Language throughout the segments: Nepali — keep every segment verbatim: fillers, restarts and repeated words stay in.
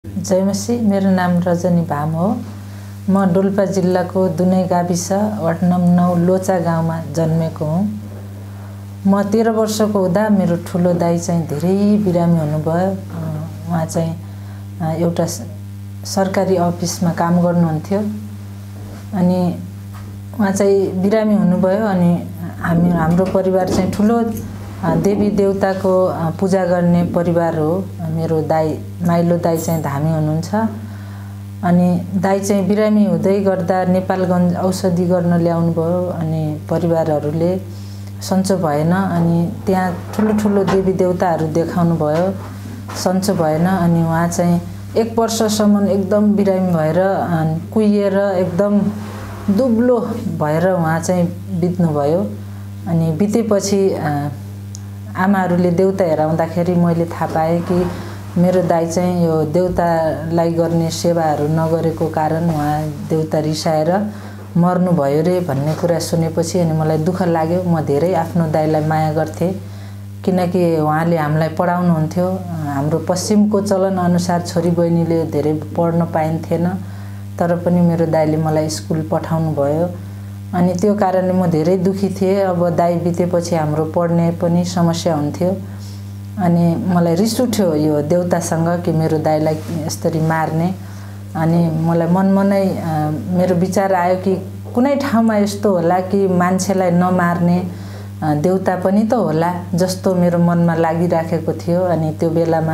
जय मसी, मेरो नाम रजनी भाम हो। म डोल्पा जिल्लाको दुनै गाविस वार्ड नम्बर नौ लोचा गाउँमा जन्मेको हुँ। म तेह्र वर्षको हुँदा मेरो ठुलो दाइ चाहिँ धेरै बिरामी हुनुभयो। उहाँ चाहिँ एउटा सरकारी अफिसमा काम गर्नुहुन्थ्यो। अनि उहाँ चाहिँ बिरामी हुनुभयो। अनि हामी हाम्रो परिवार चाहिँ ठुलो देवी देवताको पूजा गर्ने परिवार हो। मेरो दाइ माइलो दाइ चाहिँ धामी हुनुहुन्छ। अनि दाइ चाहिँ बिरामी हुँदै गर्दा नेपालगञ्ज औषधि गर्न ल्याउनु भयो। अनि परिवारहरूले सन्चो भएन। अनि त्यहाँ ठुलो ठुलो देवी देवताहरू देखाउनु भयो, सन्चो भएन। अनि उहाँ चाहिँ एक वर्षसम्म एकदम बिरामी भएर कुहिएर एकदम दुब्लो भएर उहाँ चाहिँ बित्नुभयो। अनि बितेपछि आमाहरूले देउता हेराउँदाखेरि मैले थाहा पाएँ कि मेरो दाइ चाहिँ यो देउतालाई गर्ने सेवाहरू नगरेको कारण उहाँ देउता रिसाएर मर्नुभयो रे भन्ने कुरा सुनेपछि अनि मलाई दुःख लाग्यो। म धेरै आफ्नो दाइलाई माया गर्थेँ, किनकि उहाँले हामीलाई पढाउनुहुन्थ्यो। हाम्रो पश्चिमको चलन अनुसार छोरी बहिनीले धेरै पढ्न पाइन्थेन, तर पनि मेरो दाइले मलाई स्कुल पठाउनु भयो। अनि त्यो कारणले म धेरै दुखी थिएँ। अब दाइ बितेपछि हाम्रो पढ्ने पनि समस्या हुन्थ्यो। अनि मलाई रिस उठ्यो यो देउतासँग कि मेरो दाइलाई यसरी मार्ने। अनि मलाई मनमनै मेरो विचार आयो कि कुनै ठाउँमा यस्तो होला कि मान्छेलाई नमार्ने देउता पनि त होला, जस्तो मेरो मनमा लागिराखेको थियो। अनि त्यो बेलामा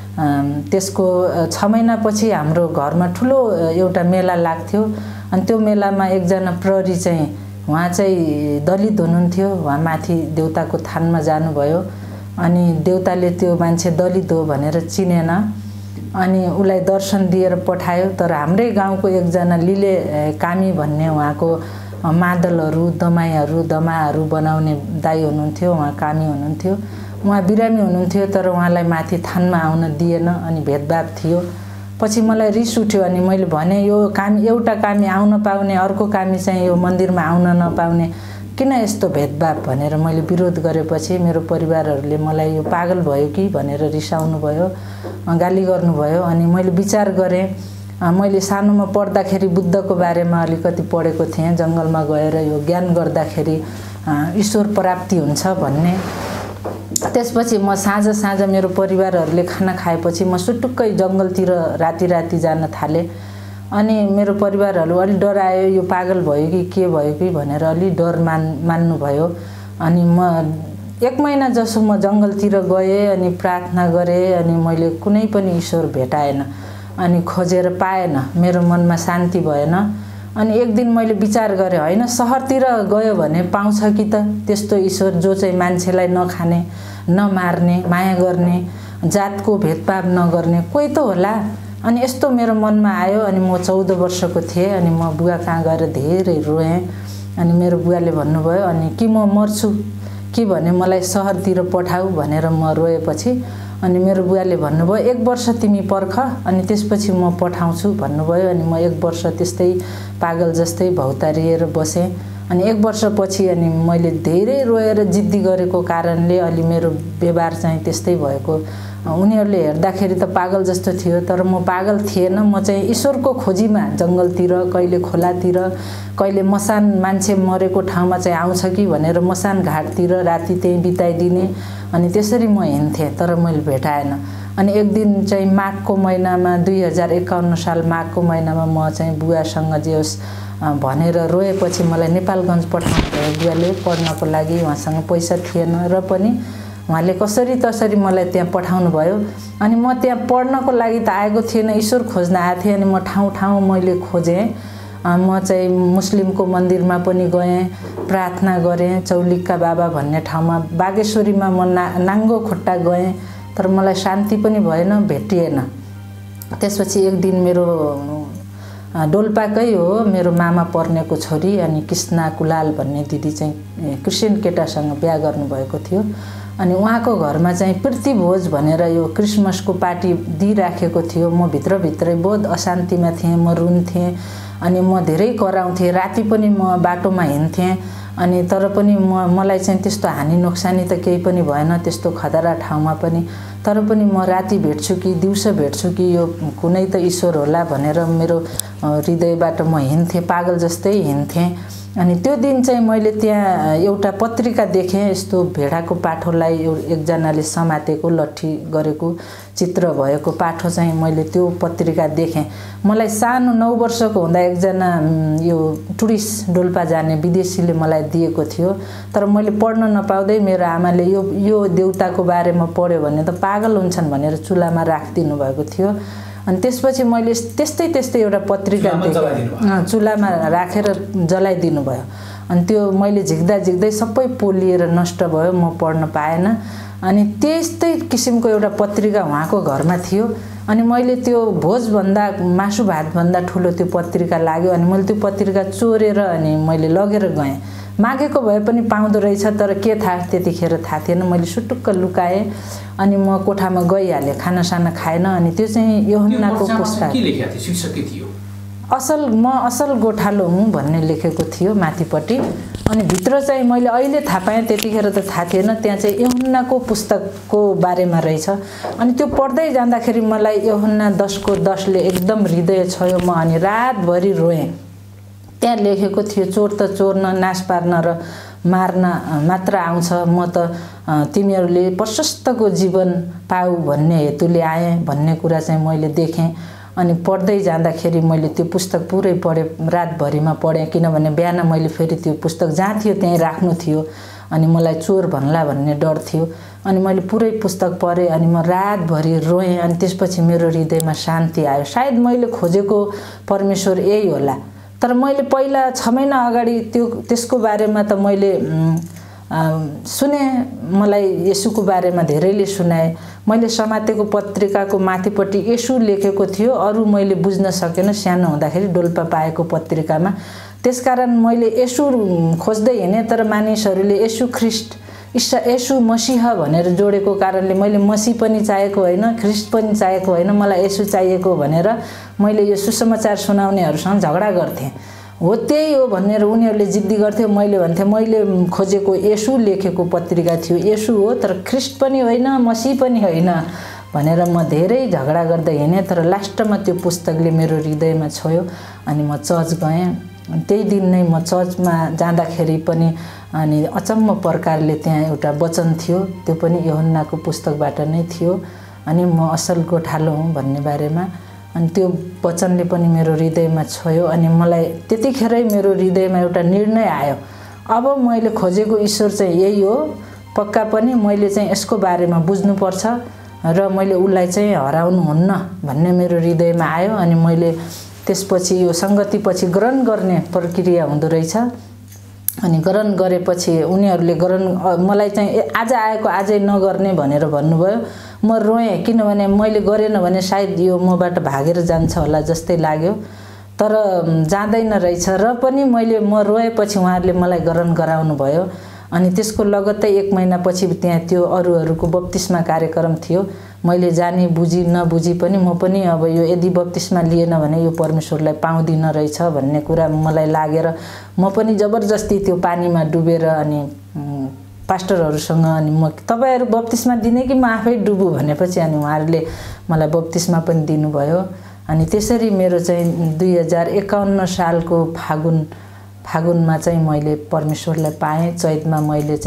त्यसको छ महिनापछि हाम्रो घरमा ठुलो एउटा मेला लाग्थ्यो। अनि त्यो मेलामा एकजना प्रहरी चाहिँ उहाँ चाहिँ दलित हुनुहुन्थ्यो। उहाँ माथि देउताको थानमा जानुभयो। अनि देउताले त्यो मान्छे दलित हो भनेर चिनेन। अनि उसलाई दर्शन दिएर पठायो। तर हाम्रै गाउँको एकजना लिले कामी भन्ने उहाँको मादलहरू दमाईहरू दमाहरू बनाउने दाइ हुनुहुन्थ्यो। उहाँ कामी हुनुहुन्थ्यो। उहाँ बिरामी हुनुहुन्थ्यो, तर उहाँलाई माथि थानमा आउन दिएन। अनि भेदभाव थियो। पछि मलाई रिस उठ्यो। अनि मैले भने यो कामी एउटा कामी आउन पाउने, अर्को कामी चाहिँ यो मन्दिरमा आउन नपाउने, किन यस्तो भेदभाव भनेर मैले विरोध गरेपछि मेरो परिवारहरूले मलाई यो पागल भयो कि भनेर रिसाउनु भयो, गाली गर्नुभयो। अनि मैले विचार गरेँ। मैले सानोमा पढ्दाखेरि बुद्धको बारेमा अलिकति पढेको थिएँ। जङ्गलमा गएर यो ज्ञान गर्दाखेरि ईश्वर प्राप्ति हुन्छ भन्ने। त्यसपछि म साँझ साँझ मेरो परिवारहरूले खाना खाएपछि म सुटुक्कै जङ्गलतिर राति राति जान थालेँ। अनि मेरो परिवारहरू अलि डरायो, यो पागल भयो कि के भयो कि भनेर अलि डर मान मान्नुभयो। अनि म एक महिना जसो म जङ्गलतिर गएँ। अनि प्रार्थना गरेँ। अनि मैले कुनै पनि ईश्वर भेटाएन। अनि खोजेर पाएन, मेरो मनमा शान्ति भएन। अनि एक दिन मैले विचार गरेँ, होइन सहरतिर गयो भने पाउँछ कि त त्यस्तो ईश्वर जो चाहिँ मान्छेलाई नखाने, नमार्ने, माया गर्ने, जातको भेदभाव नगर्ने कोही त होला। अनि यस्तो मेरो मनमा आयो। अनि म चौध वर्षको थिएँ। अनि म बुवा कहाँ गएर धेरै रोएँ। अनि मेरो बुवाले भन्नुभयो, अनि कि म मर्छु कि भने मलाई सहरतिर पठाऊ भनेर म रोएपछि अनि मेरो बुवाले भन्नुभयो, एक वर्ष तिमी पर्ख अनि त्यसपछि म पठाउँछु भन्नुभयो। अनि म एक वर्ष त्यस्तै पागल जस्तै भौतारिएर बसेँ। अनि एक वर्षपछि अनि मैले धेरै रोएर जिद्दी गरेको कारणले अलि मेरो व्यवहार चाहिँ त्यस्तै भएको। उनीहरूले हेर्दाखेरि त पागल जस्तो थियो, तर म पागल थिएन। म चाहिँ ईश्वरको खोजीमा जङ्गलतिर, कहिले खोलातिर, कहिले मसान मान्छे मरेको ठाउँमा चाहिँ आउँछ कि भनेर मसान घाटतिर राति त्यहीँ बिताइदिने। अनि त्यसरी म हिँड्थेँ, तर मैले भेटाएन। अनि एक दिन चाहिँ माघको महिनामा दुई हजार एकाउन्न साल माघको महिनामा म चाहिँ बुवासँग जे होस् भनेर रोएपछि मलाई नेपालगञ्ज पठाउनु भयो बुवाले पढ्नको लागि। उहाँसँग पैसा थिएन र पनि उहाँले कसरी तसरी मलाई त्यहाँ पठाउनु भयो। अनि म त्यहाँ पढ्नको लागि त आएको थिएन, ईश्वर खोज्न आएको थिएँ। अनि म ठाउँ ठाउँ मैले खोजेँ। म चाहिँ मुस्लिमको मन्दिरमा पनि गएँ, प्रार्थना गरेँ। चौलिक्का बाबा भन्ने ठाउँमा बागेश्वरीमा म ना नाङ्गो खुट्टा गएँ, तर मलाई शान्ति पनि भएन, भेटिएन। त्यसपछि एक दिन मेरो डोल्पाकै हो मेरो मामा पर्नेको छोरी अनि कृष्णा कुलाल भन्ने दिदी चाहिँ क्रिस्चियन केटासँग बिहा गर्नुभएको थियो। अनि उहाँको घरमा चाहिँ प्रीतिभोज भनेर यो क्रिसमसको पार्टी दिइराखेको थियो। म भित्रभित्रै बहुत अशान्तिमा थिएँ, म रुन्थेँ अनि म धेरै कराउँथेँ। राति पनि म बाटोमा हिँड्थेँ अनि तर पनि म मलाई चाहिँ त्यस्तो हानि नोक्सानी त केही पनि भएन त्यस्तो खतरा ठाउँमा पनि। तर पनि म राति भेट्छु कि दिउँसो भेट्छु कि यो कुनै त ईश्वर होला भनेर मेरो हृदयबाट म हिँड्थेँ, पागल जस्तै हिँड्थेँ। अनि त्यो दिन चाहिँ मैले त्यहाँ एउटा पत्रिका देखेँ, यस्तो भेडाको पाठोलाई एकजनाले समातेको लट्ठी गरेको चित्र भएको पाठो चाहिँ मैले त्यो पत्रिका देखेँ। मलाई सानो नौ वर्षको हुँदा एकजना यो टुरिस्ट डोल्पा जाने विदेशीले मलाई दिएको थियो। तर मैले पढ्न नपाउँदै मेरो आमाले यो यो देउताको बारेमा पढ्यो भने त पागल हुन्छन् भनेर चुलामा राखिदिनु भएको थियो। अनि त्यसपछि मैले त्यस्तै त्यस्तै एउटा पत्रिका देखेँ, चुलामा राखेर जलाइदिनु भयो। अनि त्यो मैले झिक्दा झिक्दै सबै पोलिएर नष्ट भयो, म पढ्न पाएन। अनि त्यस्तै किसिमको एउटा पत्रिका उहाँको घरमा थियो। अनि मैले त्यो भोजभन्दा मासु भातभन्दा ठुलो त्यो पत्रिका लाग्यो। अनि मैले त्यो पत्रिका चोरेर अनि मैले लगेर गएँ। मागेको भए पनि पाउँदो रहेछ, तर के थाहा त्यतिखेर थाहा थिएन। मैले सुटुक्क लुकाएँ अनि म कोठामा गइहालेँ, खानासाना खाएन। अनि त्यो चाहिँ यूहन्नाको पुस्तक असल म असल गोठालो हुँ भन्ने लेखेको थियो माथिपट्टि। अनि भित्र चाहिँ मैले अहिले थाहा पाएँ, त्यतिखेर त थाहा थिएन, त्यहाँ चाहिँ यूहन्नाको पुस्तकको बारेमा रहेछ। अनि त्यो पढ्दै जाँदाखेरि मलाई यूहन्ना दसको दसले एकदम हृदय छोयो। म अनि रातभरि रोएँ। त्यहाँ लेखेको थियो, चोर त चोर्न, नाश पार्न र मार्न मात्र आउँछ, म त तिमीहरूले प्रशस्तको जीवन पाऊ भन्ने हेतुले आएँ भन्ने कुरा चाहिँ मैले देखेँ। अनि पढ्दै जाँदाखेरि मैले त्यो पुस्तक पुरै पढेँ, रातभरिमा पढेँ। किनभने बिहान मैले फेरि त्यो पुस्तक जहाँ थियो त्यहीँ राख्नु थियो अनि मलाई चोर भन्ला भन्ने डर थियो। अनि मैले पुरै पुस्तक पढेँ अनि म रातभरि रोएँ। अनि त्यसपछि मेरो हृदयमा शान्ति आयो। सायद मैले खोजेको परमेश्वर यही होला। तर मैले पहिला छ महिना अगाडि त्यो त्यसको बारेमा त मैले सुने, मलाई येशूको बारेमा धेरैले सुनाए। मैले समातेको पत्रिकाको माथिपट्टि येशू लेखेको थियो, अरू मैले बुझ्न सकेन सानो हुँदाखेरि डोल्पा पाएको पत्रिकामा। त्यसकारण मैले येशू खोज्दै हिँडेँ, तर मानिसहरूले येशू ख्रिस्ट ईसा येशू मसीह भनेर जोडेको कारणले मैले मसीह पनि चाहिएको होइन, ख्रिस्ट पनि चाहिएको होइन, मलाई येशू चाहिएको भनेर मैले यो सुसमाचार सुनाउनेहरूसँग झगडा गर्थेँ। हो त्यही हो भनेर उनीहरूले जिद्दी गर्थ्यो। मैले भन्थेँ मैले खोजेको येशू लेखेको पत्रिका थियो, येशू हो, तर ख्रिस्ट पनि होइन, मसीह पनि होइन भनेर म धेरै झगडा गर्दै हिँडेँ। तर लास्टमा त्यो पुस्तकले मेरो हृदयमा छोयो अनि म चर्च गएँ। त्यही दिन नै म चर्चमा जाँदाखेरि पनि अनि अचम्म प्रकारले त्यहाँ एउटा वचन थियो, त्यो पनि यूहन्नाको पुस्तकबाट नै थियो। अनि म असल गोठालो हुँ भन्ने बारेमा। अनि त्यो वचनले पनि मेरो हृदयमा छोयो। अनि मलाई त्यतिखेरै मेरो हृदयमा एउटा निर्णय आयो, अब मैले खोजेको ईश्वर चाहिँ यही हो, पक्का पनि मैले चाहिँ यसको बारेमा बुझ्नुपर्छ र मैले उसलाई चाहिँ हराउनुहुन्न भन्ने मेरो हृदयमा आयो। अनि मैले त्यसपछि यो सङ्गतिपछि ग्रहण गर्ने प्रक्रिया हुँदो रहेछ। अनि ग्रहण गरेपछि उनीहरूले ग्रहण मलाई चाहिँ आज आएको आजै नगर्ने भनेर भन्नुभयो। म रोएँ, किनभने मैले गरेन भने सायद यो मबाट भागेर जान्छ होला जस्तै लाग्यो, तर जाँदैन रहेछ। र पनि मैले म रोएपछि उहाँहरूले मलाई ग्रहण गराउनु भयो। अनि त्यसको लगत्तै एक महिनापछि त्यहाँ त्यो अरूहरूको बप्तिस्मा कार्यक्रम थियो। मैले जानी बुझी नबुझी पनि म पनि अब यो यदि बप्तिस्मा लिएन भने यो परमेश्वरलाई पाउँदिन रहेछ भन्ने कुरा मलाई लागेर म पनि जबरजस्ती त्यो पानीमा डुबेर अनि पास्टरहरूसँग अनि म तपाईहरु बप्तिस्मा दिने कि म आफै डुबु भनेपछि अनि उहाँहरूले मलाई बप्तिस्मा पनि दिनुभयो। अनि त्यसरी मेरो चाहिँ दुई हजार एकाउन्न सालको फागुन फागुनमा चाहिँ मैले परमेश्वरलाई पाएँ। चैतमा मैले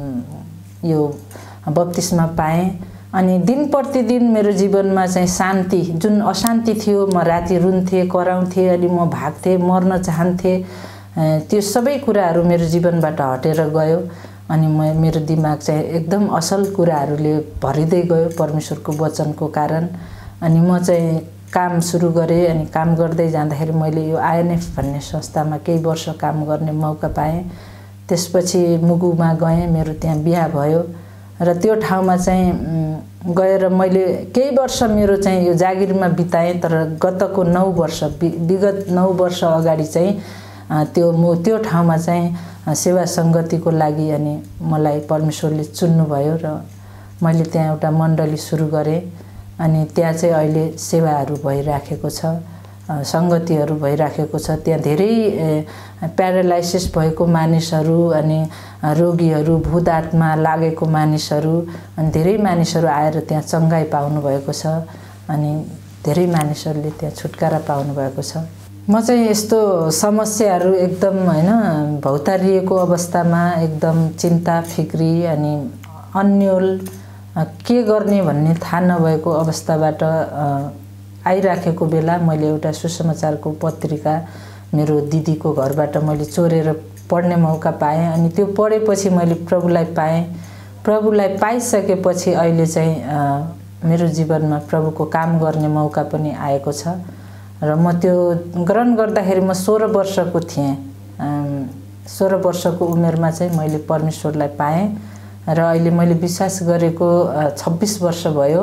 चाहिँ यो बप्तिस्मा पाएँ। अनि दिन प्रतिदिन मेरो जीवनमा चाहिँ शान्ति, जुन अशान्ति थियो, म राति रुन्थेँ, कराउँथेँ, अनि म भाग्थेँ, मर्न चाहन्थेँ, त्यो सबै कुराहरू मेरो जीवनबाट हटेर गयो। अनि म मेरो दिमाग चाहिँ एकदम असल कुराहरूले भरिँदै गयो परमेश्वरको वचनको कारण। अनि म चाहिँ काम सुरु गरेँ। अनि काम गर्दै जाँदाखेरि मैले यो आइएनएफ भन्ने संस्थामा केही वर्ष काम गर्ने मौका पाएँ। त्यसपछि मुगुमा गएँ, मेरो त्यहाँ बिहा भयो र त्यो ठाउँमा चाहिँ गएर मैले केही वर्ष मेरो चाहिँ यो जागिरमा बिताएँ। तर गतको नौ वर्ष विगत नौ वर्ष अगाडि चाहिँ त्यो म त्यो ठाउँमा चाहिँ सेवा सङ्गतिको लागि अनि मलाई परमेश्वरले चुन्नुभयो र मैले त्यहाँ एउटा मण्डली सुरु गरेँ। अनि त्यहाँ चाहिँ अहिले सेवाहरू भइराखेको छ, सङ्गतिहरू भइराखेको छ। त्यहाँ धेरै प्यारालाइसिस भएको मानिसहरू अनि रोगीहरू, भूत आत्मा लागेको मानिसहरू अनि धेरै मानिसहरू आएर त्यहाँ चङ्गाई पाउनुभएको छ अनि धेरै मानिसहरूले त्यहाँ छुटकारा पाउनुभएको छ। म चाहिँ यस्तो समस्याहरू एकदम हैन भौतारिएको अवस्थामा एकदम चिन्ता फिक्री अनि अन्यल के गर्ने भन्ने थाहा नभएको अवस्थाबाट आइराखेको बेला मैले एउटा सुसमाचारको पत्रिका मेरो दिदीको घरबाट मैले चोरेर पढ्ने मौका पाएँ। अनि त्यो पढेपछि मैले प्रभुलाई पाएँ। प्रभुलाई पाइसकेपछि अहिले चाहिँ मेरो जीवनमा प्रभुको काम गर्ने मौका पनि आएको छ र म त्यो ग्रहण गर्दाखेरि म सोह्र वर्षको थिएँ। सोह्र वर्षको उमेरमा चाहिँ मैले परमेश्वरलाई पाएँ र अहिले मैले विश्वास गरेको छब्बिस वर्ष भयो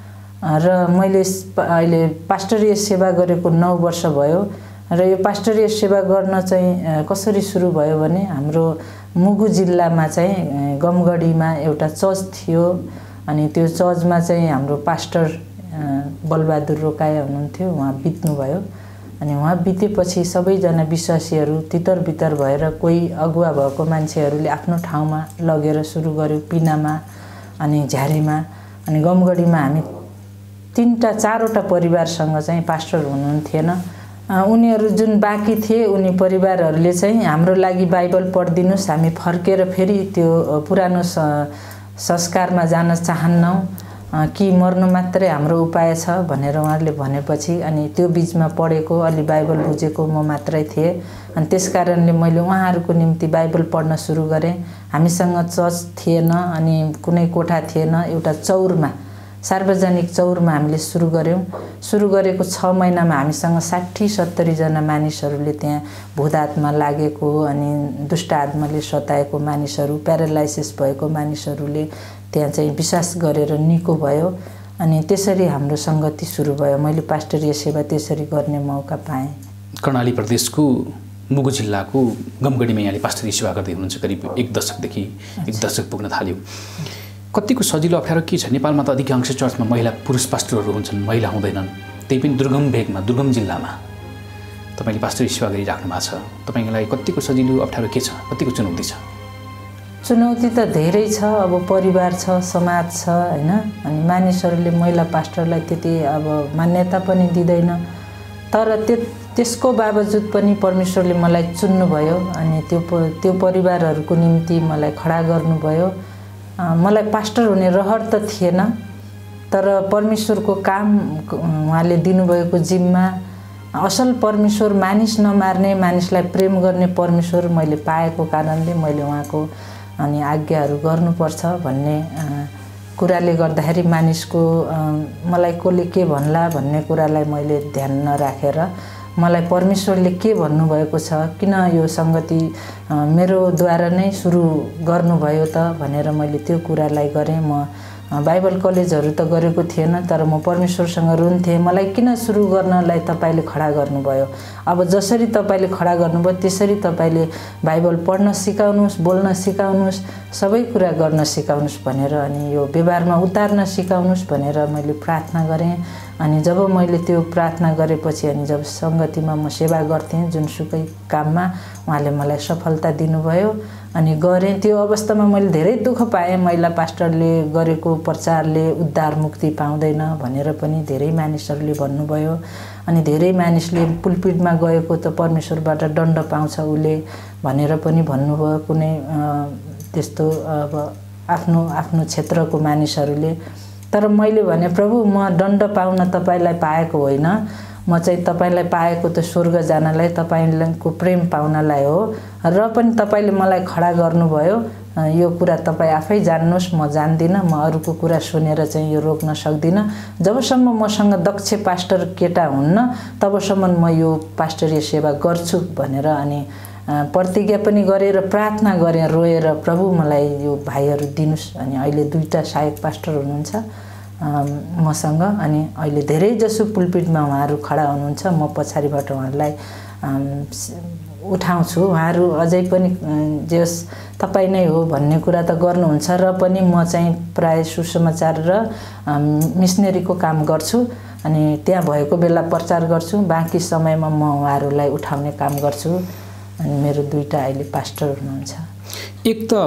र मैले अहिले पास्टरीय सेवा गरेको नौ वर्ष भयो। र यो पास्टरीय सेवा गर्न चाहिँ कसरी सुरु भयो भने हाम्रो मुगु जिल्लामा चाहिँ गमगढीमा एउटा चर्च थियो अनि त्यो चर्चमा चाहिँ हाम्रो पास्टर बलबहादुर रोकाया हुनुहुन्थ्यो, उहाँ बित्नुभयो। अनि उहाँ बितेपछि सबैजना विश्वासीहरू तितर बितर भएर कोही अगुवा भएको मान्छेहरूले आफ्नो ठाउँमा लगेर सुरु गर्यो, पिनामा अनि झ्यारीमा। अनि गमगढीमा हामी तीनटा चारवटा परिवारसँग चाहिँ पास्टर हुनुहुन्थेन। उनीहरू जुन बाँकी थिए उनी परिवारहरूले चाहिँ हाम्रो लागि बाइबल पढिदिनुस्, हामी फर्केर फेरि त्यो पुरानो संस्कारमा जान चाहन्नौँ कि मर्नु मात्रै हाम्रो उपाय छ भनेर उहाँहरूले भनेपछि अनि त्यो बिचमा पढेको अलि बाइबल बुझेको म मात्रै थिएँ। अनि त्यस कारणले मैले उहाँहरूको निम्ति बाइबल पढ्न सुरु गरेँ। हामीसँग चर्च थिएन अनि कुनै कोठा थिएन, एउटा चौरमा सार्वजनिक चौरमा हामीले सुरु गऱ्यौँ। सुरु गरेको छ महिनामा हामीसँग साठी सत्तरीजना मानिसहरूले त्यहाँ भूत आत्मा लागेको अनि दुष्ट आत्माले सताएको मानिसहरू, प्यारालाइसिस भएको मानिसहरूले त्यहाँ चाहिँ विश्वास गरेर निको भयो। अनि त्यसरी हाम्रो सङ्गति सुरु भयो। मैले पास्टरीय सेवा त्यसरी गर्ने मौका पाएँ। कर्णाली प्रदेशको मुगु जिल्लाको गमगढीमा यहाँले पास्टरीय सेवा गर्दै हुनुहुन्छ। करिब एक दशकदेखि एक दशक पुग्न थाल्यो। कतिको सजिलो अप्ठ्यारो के छ? नेपालमा त अधिकांश चर्चमा महिला पुरुष पास्टरहरू हुन्छन्, महिला हुँदैनन्। त्यही पनि दुर्गम भेगमा, दुर्गम जिल्लामा तपाईँले पास्टरीय सेवा गरिराख्नु भएको छ। तपाईँको लागि कतिको सजिलो अप्ठ्यारो के छ? कतिको चुनौती छ? चुनौती त धेरै छ। अब परिवार छ, समाज छ हैन। अनि मानिसहरूले महिला पास्टरलाई त्यति अब मान्यता पनि दिँदैन। तर त्यो त्यसको बावजुद पनि परमेश्वरले मलाई चुन्नुभयो अनि त्यो त्यो परिवारहरूको निम्ति मलाई खडा गर्नुभयो। मलाई पास्टर हुने रहर त थिएन, तर परमेश्वरको काम उहाँले दिनुभएको जिम्मा असल परमेश्वर, मानिस नमार्ने, मानिसलाई प्रेम गर्ने परमेश्वर मैले पाएको कारणले मैले उहाँको अनि आज्ञाहरू गर्नुपर्छ भन्ने कुराले गर्दाखेरि मानिसको मलाई कसले के भन्ला भन्ने कुरालाई मैले ध्यान नराखेर मलाई परमेश्वरले के भन्नुभएको छ, किन यो सङ्गति मेरोद्वारा नै सुरु गर्नुभयो त भनेर मैले त्यो कुरालाई गरेँ। म बाइबल कलेजहरू त गरेको थिएन, तर म परमेश्वरसँग रुन्थेँ, मलाई किन सुरु गर्नलाई तपाईँले खडा गर्नुभयो। अब जसरी तपाईँले खडा गर्नुभयो त्यसरी तपाईँले बाइबल पढ्न सिकाउनुहोस्, बोल्न सिकाउनुहोस्, सबै कुरा गर्न सिकाउनुहोस् भनेर अनि यो व्यवहारमा उतार्न सिकाउनुहोस् भनेर मैले प्रार्थना गरेँ। अनि जब मैले त्यो प्रार्थना गरेपछि अनि जब सङ्गतिमा म सेवा गर्थेँ जुनसुकै काममा, उहाँले मलाई सफलता दिनुभयो अनि गरेँ। त्यो अवस्थामा मैले धेरै दुःख पाएँ। महिला पास्टरले गरेको प्रचारले उद्धार मुक्ति पाउँदैन भनेर पनि धेरै मानिसहरूले भन्नुभयो। अनि धेरै मानिसले पुलपिटमा गएको त परमेश्वरबाट दण्ड पाउँछ उसले भनेर पनि भन्नुभयो, कुनै त्यस्तो अब आफ्नो आफ्नो क्षेत्रको मानिसहरूले। तर मैले भने प्रभु म दण्ड पाउन तपाईँलाई पाएको होइन, म चाहिँ तपाईँलाई पाएको त स्वर्ग जानलाई, तपाईँको प्रेम पाउनलाई हो। र पनि तपाईँले मलाई खडा गर्नुभयो, यो कुरा तपाईँ आफै जान्नुहोस्, म जान्दिनँ, म अरूको कुरा सुनेर चाहिँ यो रोक्न सक्दिनँ। जबसम्म मसँग दक्ष पास्टर केटा हुन्न तबसम्म म यो पास्टरीय सेवा गर्छु भनेर अनि प्रतिज्ञा पनि गरेर प्रार्थना गरेँ रोएर, प्रभु मलाई यो भाइहरू दिनुहोस्। अनि अहिले दुईवटा सहायक पास्टर हुनुहुन्छ मसँग अनि अहिले धेरै जसो पुलपिटमा उहाँहरू खडा हुनुहुन्छ, म पछाडिबाट उहाँहरूलाई उठाउँछु। उहाँहरू अझै पनि जे होस् तपाईँ नै हो भन्ने कुरा त गर्नुहुन्छ र पनि म चाहिँ प्राय सुसमाचार र मिसनरीको काम गर्छु अनि त्यहाँ भएको बेला प्रचार गर्छु। बाँकी समयमा म उहाँहरूलाई उठाउने काम गर्छु अनि मेरो दुईटा अहिले पास्टर हुनुहुन्छ। एक त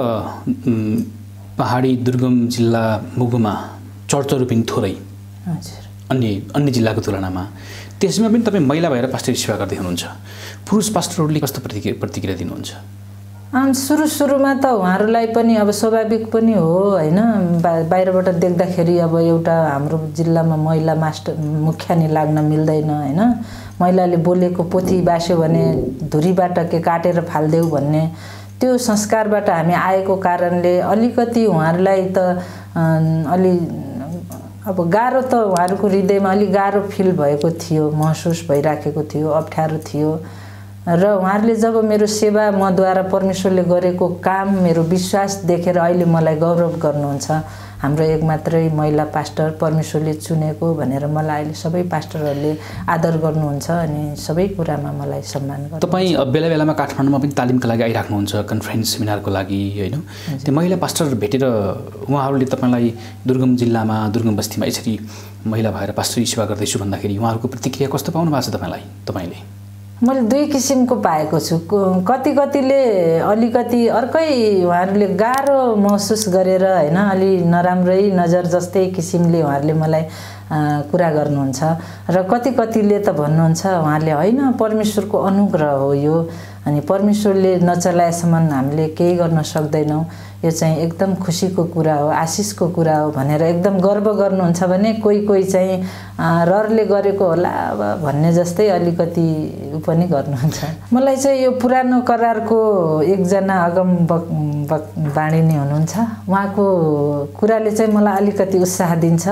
पहाडी दुर्गम जिल्ला मुगुमा चर्चहरू पनि थोरै हजुर अन्य अन्य जिल्लाको तुलनामा, त्यसमा पनि तपाईँ महिला भएर पास्टर सेवा गर्दै हुनुहुन्छ। पुरुष पास्टरहरूले कस्तो प्रतिक्रिया प्रतिक्रिया दिनुहुन्छ? सुरु सुरुमा त उहाँहरूलाई पनि अब स्वाभाविक पनि हो होइन, बा बाहिरबाट देख्दाखेरि अब एउटा हाम्रो जिल्लामा महिला मास्टर मुख्यानी लाग्न मिल्दैन होइन, महिलाले बोलेको पोथी बास्यो भने धुरीबाट के काटेर फाल्देऊ भन्ने त्यो संस्कारबाट हामी आएको कारणले अलिकति उहाँहरूलाई त अलि अब गाह्रो त उहाँहरूको हृदयमा अलिक गाह्रो फिल भएको थियो, महसुस भइराखेको थियो, अप्ठ्यारो थियो र उहाँहरूले जब मेरो सेवा मद्वारा परमेश्वरले गरेको काम मेरो विश्वास देखेर अहिले मलाई गौरव गर्नुहुन्छ। हाम्रो एक मात्रै महिला पास्टर परमेश्वरले चुनेको भनेर मलाई अहिले सबै पास्टरहरूले आदर गर्नुहुन्छ अनि सबै कुरामा मलाई सम्मान गर्नुहुन्छ। तपाईँ बेला बेलामा काठमाडौँमा पनि तालिमका लागि आइराख्नुहुन्छ, कन्फरेन्स सेमिनारको लागि होइन, त्यो महिला पास्टर भेटेर उहाँहरूले तपाईँलाई दुर्गम जिल्लामा दुर्गम बस्तीमा यसरी महिला भएर पास्टरी सेवा गर्दैछु भन्दाखेरि उहाँहरूको प्रतिक्रिया कस्तो पाउनु भएको छ तपाईँलाई? तपाईँले मैले दुई किसिमको पाएको छु। कति कतिले अलिकति अर्कै उहाँहरूले गाह्रो महसुस गरेर होइन अलि नराम्रै नजर जस्तै किसिमले उहाँहरूले मलाई कुरा गर्नुहुन्छ र कति कतिले त भन्नुहुन्छ उहाँले होइन परमेश्वरको अनुग्रह हो यो अनि परमेश्वरले नचलाएसम्म हामीले केही गर्न सक्दैनौँ, यो चाहिँ एकदम खुसीको कुरा हो, आशिषको कुरा हो भनेर एकदम गर्व गर्नुहुन्छ भने कोही कोही चाहिँ रहरले गरेको होला अब भन्ने जस्तै अलिकति पनि गर्नुहुन्छ। मलाई चाहिँ यो पुरानो करारको एकजना अगम बाणिनी हुनुहुन्छ, उहाँको कुराले चाहिँ मलाई अलिकति उत्साह दिन्छ।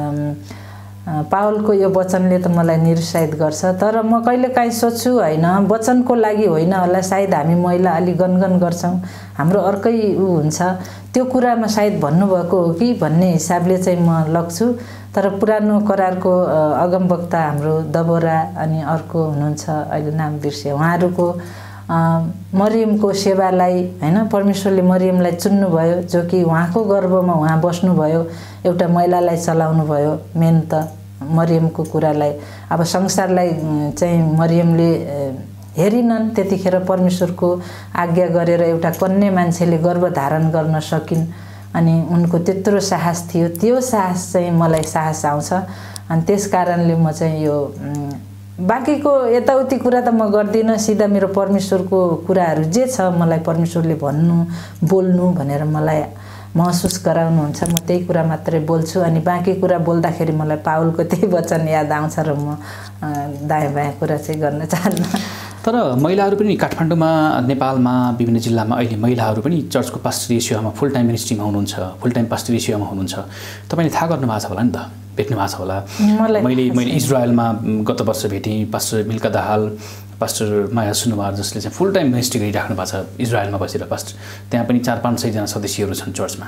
पावलको यो वचनले त मलाई निरुत्साहित गर्छ, तर म कहिलेकाहीँ सोच्छु होइन वचनको लागि होइन होला, सायद हामी महिला अलि गनगन गर्छौँ, हाम्रो अर्कै ऊ हुन्छ, त्यो कुरामा सायद भन्नुभएको हो कि भन्ने हिसाबले चाहिँ म लग्छु। तर पुरानो करारको अगमवक्ता हाम्रो दबोरा अनि अर्को हुनुहुन्छ अहिले नाम बिर्सेँ, उहाँहरूको मरियमको सेवालाई होइन परमेश्वरले मरियमलाई चुन्नुभयो, जो कि उहाँको गर्भमा उहाँ बस्नुभयो, एउटा महिलालाई चलाउनु भयो। मेन त मरियमको कुरालाई अब संसारलाई चाहिँ मरियमले हेरिनन्, त्यतिखेर परमेश्वरको आज्ञा गरेर एउटा कन्या मान्छेले गर्भ धारण गर्न सकिन् अनि उनको त्यत्रो साहस थियो, त्यो साहस चाहिँ मलाई साहस आउँछ अनि त्यस कारणले म चाहिँ यो बाँकीको यताउति कुरा त म गर्दिनँ, सिधा मेरो परमेश्वरको कुराहरू जे छ मलाई परमेश्वरले भन्नु बोल्नु भनेर मलाई महसुस गराउनुहुन्छ, म त्यही कुरा मात्रै बोल्छु अनि बाँकी कुरा बोल्दाखेरि मलाई पावलको त्यही वचन याद आउँछ र म दायाँ बायाँ कुरा चाहिँ गर्न चाहन्न। तर महिलाहरू पनि काठमाडौँमा नेपालमा विभिन्न जिल्लामा अहिले महिलाहरू पनि चर्चको पास्टरी सेवामा फुल टाइम मिनिस्ट्रीमा हुनुहुन्छ, फुल टाइम पास्टरी सेवामा हुनुहुन्छ। तपाईँले थाहा गर्नु भएको छ होला नि त, भेट्नु भएको छ होला। मैले मैले इजरायलमा गत वर्ष भेटेँ पास्टर मिल्का दाहाल, पास्टर माया सुनुवार जसले चाहिँ फुल टाइम मिनिस्ट्री गरिराख्नु भएको छ इजरायलमा बसेर पास्टर, त्यहाँ पनि चार पाँच सयजना सदस्यहरू छन् चर्चमा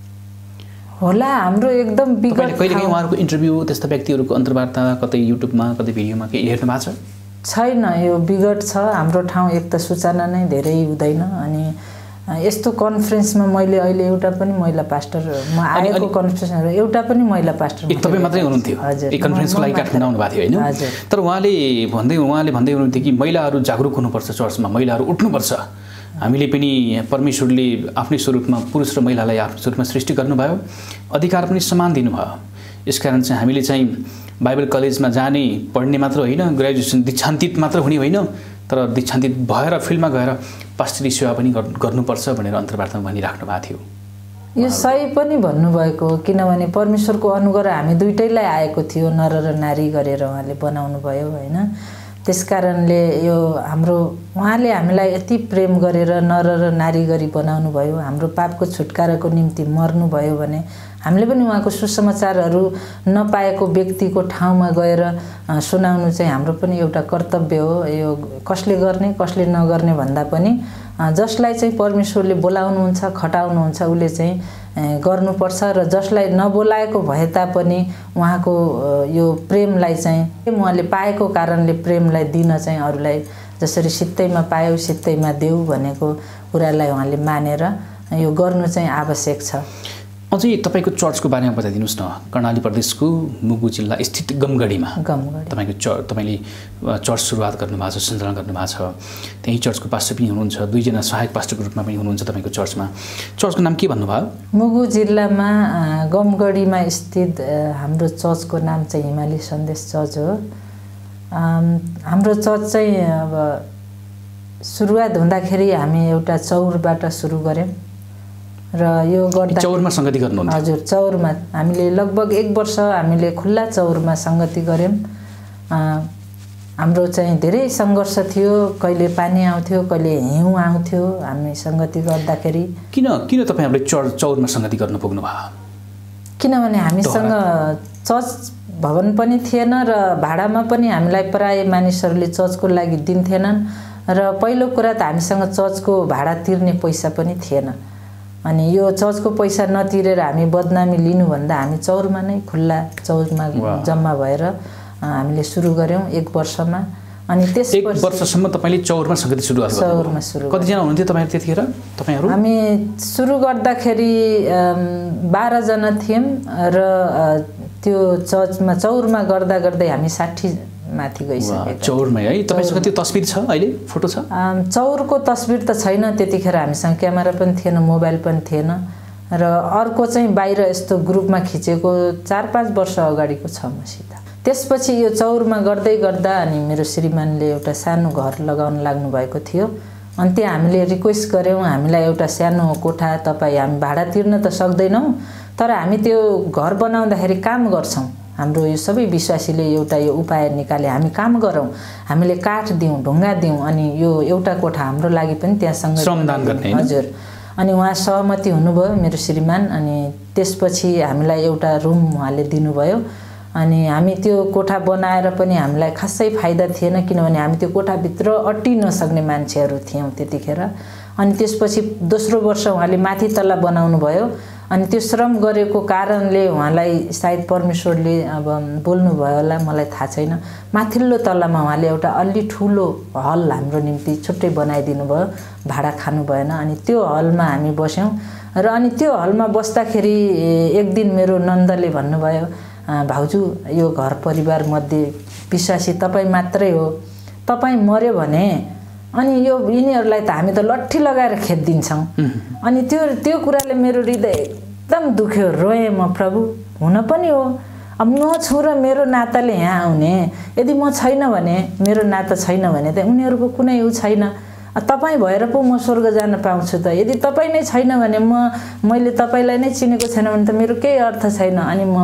होला। हाम्रो एकदम विगत कहिलेकाहीँ उहाँहरूको इन्टरभ्यू त्यस्ता व्यक्तिहरूको अन्तर्वार्ता कतै युट्युबमा कतै भिडियोमा के हेर्नु भएको छ? छैन, यो विगत छ। हाम्रो ठाउँ एक त सूचना नै धेरै हुँदैन अनि यस्तो कन्फरेन्समा मैले अहिले एउटा पनि महिला पास्टर म आएको कन्फरेन्सहरू एउटा पनि महिला पास्टर एक तपाईँ मात्रै हुनुहुन्थ्यो एक कन्फरेन्सको लागि काठमाडौँ आउनु भएको थियो होइन? तर उहाँले भन्दै उहाँले भन्दै हुनुहुन्थ्यो कि महिलाहरू जागरुक हुनुपर्छ, चर्चमा महिलाहरू उठ्नुपर्छ, हामीले पनि परमेश्वरले आफ्नै स्वरूपमा पुरुष र महिलालाई आफ्नो स्वरूपमा सृष्टि गर्नुभयो, अधिकार पनि समान दिनुभयो, यसकारण चाहिँ हामीले चाहिँ बाइबल कलेजमा जाने पढ्ने मात्र होइन, ग्रेजुएसन दीक्षान्तित मात्र हुने होइन, तर दीक्षान्तित भएर फिल्डमा गएर पास्टरी सेवा पनि गर्नुपर्छ भनेर अन्तर्वार्तामा भनिराख्नु भएको थियो। यो सही पनि भन्नुभएको हो, किनभने परमेश्वरको अनुग्रह हामी दुइटैलाई आएको थियो, नर र नारी गरेर उहाँले बनाउनु भयो होइन। त्यसकारणले यो हाम्रो उहाँले हामीलाई यति प्रेम गरेर नर र नारी गरी बनाउनु भयो, हाम्रो पापको छुटकाराको निम्ति मर्नुभयो भने हामीले पनि उहाँको सुसमाचारहरू नपाएको व्यक्तिको ठाउँमा गएर सुनाउनु चाहिँ हाम्रो पनि एउटा कर्तव्य हो। यो कसले गर्ने कसले नगर्ने भन्दा पनि जसलाई चाहिँ परमेश्वरले बोलाउनुहुन्छ खटाउनुहुन्छ उसले चाहिँ गर्नुपर्छ र जसलाई नबोलाएको भए तापनि उहाँको यो प्रेमलाई चाहिँ उहाँले पाएको कारणले प्रेमलाई दिन चाहिँ अरूलाई जसरी सित्तैमा पायौ सित्तैमा देऊ भनेको कुरालाई उहाँले मानेर यो गर्नु चाहिँ आवश्यक छ। अझै तपाईँको चर्चको बारेमा बताइदिनुहोस् न। कर्णाली प्रदेशको मुगु जिल्ला स्थित गमगढीमा गमगढी तपाईँको चर्च तपाईँले चर्च सुरुवात गर्नुभएको छ, सञ्चालन गर्नुभएको छ। त्यही चर्चको पास्टर पनि हुनुहुन्छ, दुईजना सहायक पास्टरको रूपमा पनि हुनुहुन्छ तपाईँको चर्चमा। चर्चको नाम के भन्नुभयो? मुगु जिल्लामा गमगढीमा स्थित हाम्रो चर्चको नाम चाहिँ हिमाली सन्देश चर्च हो। हाम्रो चर्च चाहिँ अब सुरुवात हुँदाखेरि हामी एउटा चौरबाट सुरु गऱ्यौँ र यो गर्दा चौरमा संगति गर्नुहुन्छ? हजुर, चौरमा हामीले लगभग एक वर्ष हामीले खुल्ला चौरमा संगति गऱ्यौँ। हाम्रो चाहिँ धेरै सङ्घर्ष थियो, कहिले पानी आउँथ्यो कहिले हिउँ आउँथ्यो हामी संगति गर्दाखेरि। किन किन तपाईँहरूले चौर चौरमा संगति गर्न पुग्नुभयो? किनभने हामीसँग चर्च भवन पनि थिएन र भाडामा पनि हामीलाई प्राय मानिसहरूले चर्चको लागि दिन्थेनन् र पहिलो कुरा त हामीसँग चर्चको भाडा तिर्ने पैसा पनि थिएन। अनि यो चर्चको पैसा नतिरेर हामी बदनामी लिनुभन्दा हामी चौरमा नै खुल्ला चौरमा जम्मा भएर हामीले सुरु गऱ्यौँ एक वर्षमा। अनि त्यस एक वर्षसम्म तपाईँले चौरमा संगति सुरुवात गर्नुभयो? चौरमा सुरु। कतिजना हुनुहुन्थ्यो तपाईँहरू त्यतिखेर तपाईँहरू? हामी सुरु गर्दाखेरि बाह्रजना थियौँ र त्यो चर्चमा चौरमा गर्दा गर्दै हामी साठी माथि गइसकेको। चौरमै है? तपाईँसँग त्यो तस्बिर छ अहिले, फोटो छ? चौरको तस्बिर त छैन, त्यतिखेर हामीसँग क्यामेरा पनि थिएन, मोबाइल पनि थिएन र अर्को चाहिँ बाहिर यस्तो ग्रुपमा खिचेको चार पाँच वर्ष अगाडिको छ मसित। त्यसपछि यो चौरमा गर्दै गर्दा अनि मेरो श्रीमानले एउटा सानो घर लगाउन लाग्नु भएको थियो। अनि त्यहाँ हामीले रिक्वेस्ट गऱ्यौँ, हामीलाई एउटा सानो कोठा तपाईँ, हामी भाडा तिर्न त सक्दैनौँ तर हामी त्यो घर बनाउँदाखेरि काम गर्छौँ, हाम्रो यो सबै विश्वासीले एउटा यो उपाय निकाले हामी काम गरौँ, हामीले काठ दिउँ ढुङ्गा दिउँ अनि यो एउटा कोठा हाम्रो लागि पनि त्यहाँसँग श्रमदान गर्ने। हजुर। अनि उहाँ सहमति हुनुभयो मेरो श्रीमान। अनि त्यसपछि हामीलाई एउटा रुम उहाँले दिनुभयो। अनि हामी त्यो कोठा बनाएर पनि हामीलाई खासै फाइदा थिएन किनभने हामी त्यो कोठाभित्र अट्टि नसक्ने मान्छेहरू थियौँ त्यतिखेर। अनि त्यसपछि दोस्रो वर्ष उहाँले माथि तल्ला बनाउनु भयो। अनि त्यो श्रम गरेको कारणले उहाँलाई सायद परमेश्वरले अब बोल्नुभयो होला, मलाई थाहा छैन, माथिल्लो तल्लामा उहाँले एउटा अलि ठुलो हल हाम्रो निम्ति छुट्टै बनाइदिनु भयो, भाडा खानु भएन। अनि त्यो हलमा हामी बस्यौँ र अनि त्यो हलमा बस्दाखेरि एक दिन मेरो नन्दले भन्नुभयो, भाउजू यो घर परिवार मध्ये विश्वासी तपाईँ मात्रै हो, तपाईँ मर्यो भने अनि यो यिनीहरूलाई त हामी त लट्ठी लगाएर खेदिदिन्छौँ। अनि त्यो त्यो कुराले मेरो हृदय एकदम दुख्यो, रोएँ म, प्रभु हुन पनि हो, अब म छु र मेरो नाताले यहाँ आउने, यदि म छैन भने मेरो नाता छैन भने त उनीहरूको कुनै उ छैन, तपाईँ भएर पो म स्वर्ग जान पाउँछु त, यदि तपाईँ नै छैन भने म मैले तपाईँलाई नै चिनेको छैन भने त मेरो केही अर्थ छैन। अनि म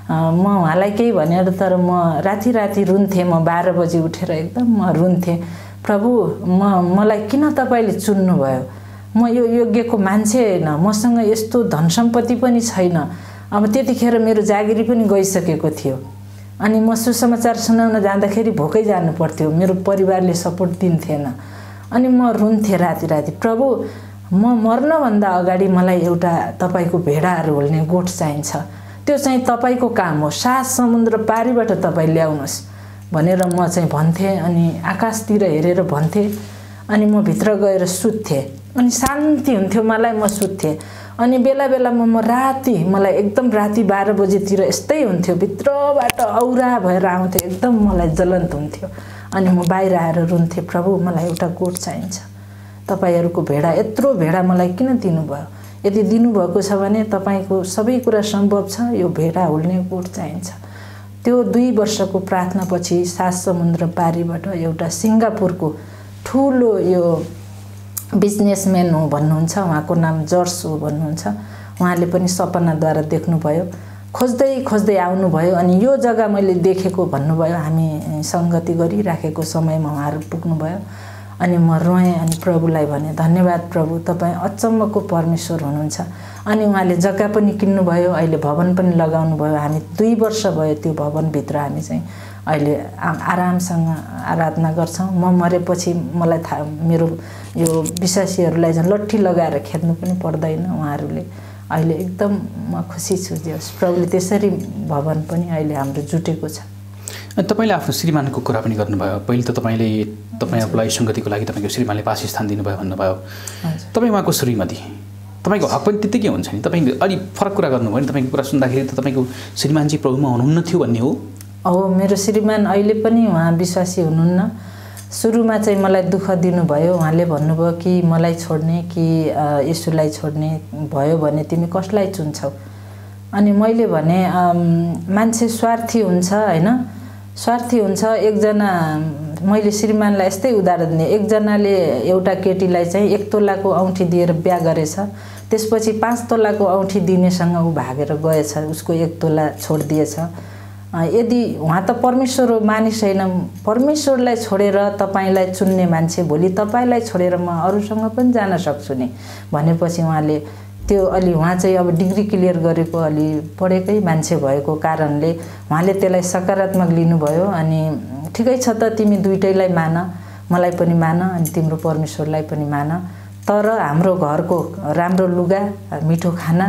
म उहाँलाई केही भनेर तर म राति राति रुन्थेँ, म बाह्र बजी उठेर एकदम म रुन्थेँ, प्रभु म मलाई किन तपाईँले चुन्नुभयो, म यो योग्यको मान्छे होइन, मसँग यस्तो धन सम्पत्ति पनि छैन, अब त्यतिखेर मेरो जागिरी पनि गइसकेको थियो। अनि म सुसमाचार सुनाउन जाँदाखेरि भोकै जानु पर्थ्यो, मेरो परिवारले सपोर्ट दिन्थेन। अनि म रुन्थेँ राति राति, प्रभु म मर्नभन्दा अगाडि मलाई एउटा तपाईँको भेडाहरू होल्ने गोठ चाहिन्छ, त्यो चाहिँ तपाईँको काम हो, सात समुद्र पारीबाट तपाईँ ल्याउनुहोस् भनेर म चाहिँ भन्थेँ। अनि आकाशतिर हेरेर भन्थेँ। अनि म भित्र गएर सुत्थेँ, अनि शान्ति हुन्थ्यो मलाई, म सुत्थेँ। अनि बेला बेलामा म राति, मलाई एकदम राति बाह्र बजीतिर यस्तै हुन्थ्यो, भित्रबाट औरा भएर आउँथ्यो, एकदम मलाई जलन्त हुन्थ्यो। अनि म बाहिर आएर रुन्थेँ, प्रभु मलाई एउटा गोठ चाहिन्छ, तपाईँहरूको भेडा, यत्रो भेडा मलाई किन दिनुभयो, यदि दिनुभएको छ भने तपाईँको सबै कुरा सम्भव छ, यो भेडा होल्ने गोठ चाहिन्छ। त्यो दुई वर्षको प्रार्थनापछि सात समुद्र पारीबाट एउटा सिङ्गापुरको ठुलो यो बिजनेसम्यान हो भन्नुहुन्छ, उहाँको नाम जर्ज हो भन्नुहुन्छ, उहाँले पनि सपनाद्वारा देख्नुभयो, खोज्दै खोज्दै आउनुभयो। अनि यो जग्गा मैले देखेको भन्नुभयो, हामी सङ्गति गरिराखेको समयमा उहाँहरू पुग्नुभयो। अनि म रोएँ, अनि प्रभुलाई भने धन्यवाद प्रभु, तपाईँ अचम्मको परमेश्वर हुनुहुन्छ। अनि उहाँले जग्गा पनि किन्नुभयो, अहिले भवन पनि लगाउनु भयो। हामी दुई वर्ष भयो त्यो भवनभित्र हामी चाहिँ अहिले आरामसँग आराधना गर्छौँ। म मरेपछि मलाई थाहा, मेरो यो विश्वासीहरूलाई चाहिँ लट्ठी लगाएर खेद्नु पनि पर्दैन उहाँहरूले। अहिले एकदम म खुसी छु जे होस् प्रभुले त्यसरी भवन पनि अहिले हाम्रो जुटेको छ। अनि तपाईँले आफ्नो श्रीमानको कुरा पनि गर्नुभयो। पहिले त तपाईँले तपाईँहरूलाई सङ्गतिको लागि तपाईँको श्रीमानले वासस्थान दिनुभयो भन्नुभयो। तपाईँ उहाँको श्रीमती, तपाईँको हक पनि त्यत्तिकै हुन्छ नि। तपाईँ अलिक फरक कुरा गर्नुभयो नि। तपाईँको कुरा सुन्दाखेरि त तपाईँको श्रीमान चाहिँ प्रभुमा हुनुहुन्न थियो भन्ने हो। हो, मेरो श्रीमान अहिले पनि उहाँ विश्वासी हुनुहुन्न। सुरुमा चाहिँ मलाई दुःख दिनुभयो। उहाँले भन्नुभयो कि मलाई छोड्ने कि येशूलाई छोड्ने भयो भने तिमी कसलाई चुन्छौ। अनि मैले भने मान्छे स्वार्थी हुन्छ होइन, स्वार्थी हुन्छ। एकजना मैले श्रीमानलाई यस्तै उदाहरण दिएँ। एकजनाले एउटा केटीलाई चाहिँ एक तोलाको औँठी दिएर बिहा गरेछ, त्यसपछि पाँच तोलाको औँठी दिनेसँग ऊ भागेर गएछ, उसको एक तोला छोडिदिएछ। यदि उहाँ त परमेश्वर हो, मानिस होइन। परमेश्वरलाई छोडेर तपाईँलाई चुन्ने मान्छे भोलि तपाईँलाई छोडेर म अरूसँग पनि जान सक्छु नि भनेपछि उहाँले त्यो अलि उहाँ चाहिँ अब डिग्री क्लियर गरेको अलि पढेकै मान्छे भएको कारणले उहाँले त्यसलाई सकारात्मक लिनुभयो। अनि ठिकै छ त, तिमी दुइटैलाई मान, मलाई पनि मान अनि तिम्रो परमेश्वरलाई पनि मान, तर हाम्रो घरको राम्रो लुगा, मिठो खाना,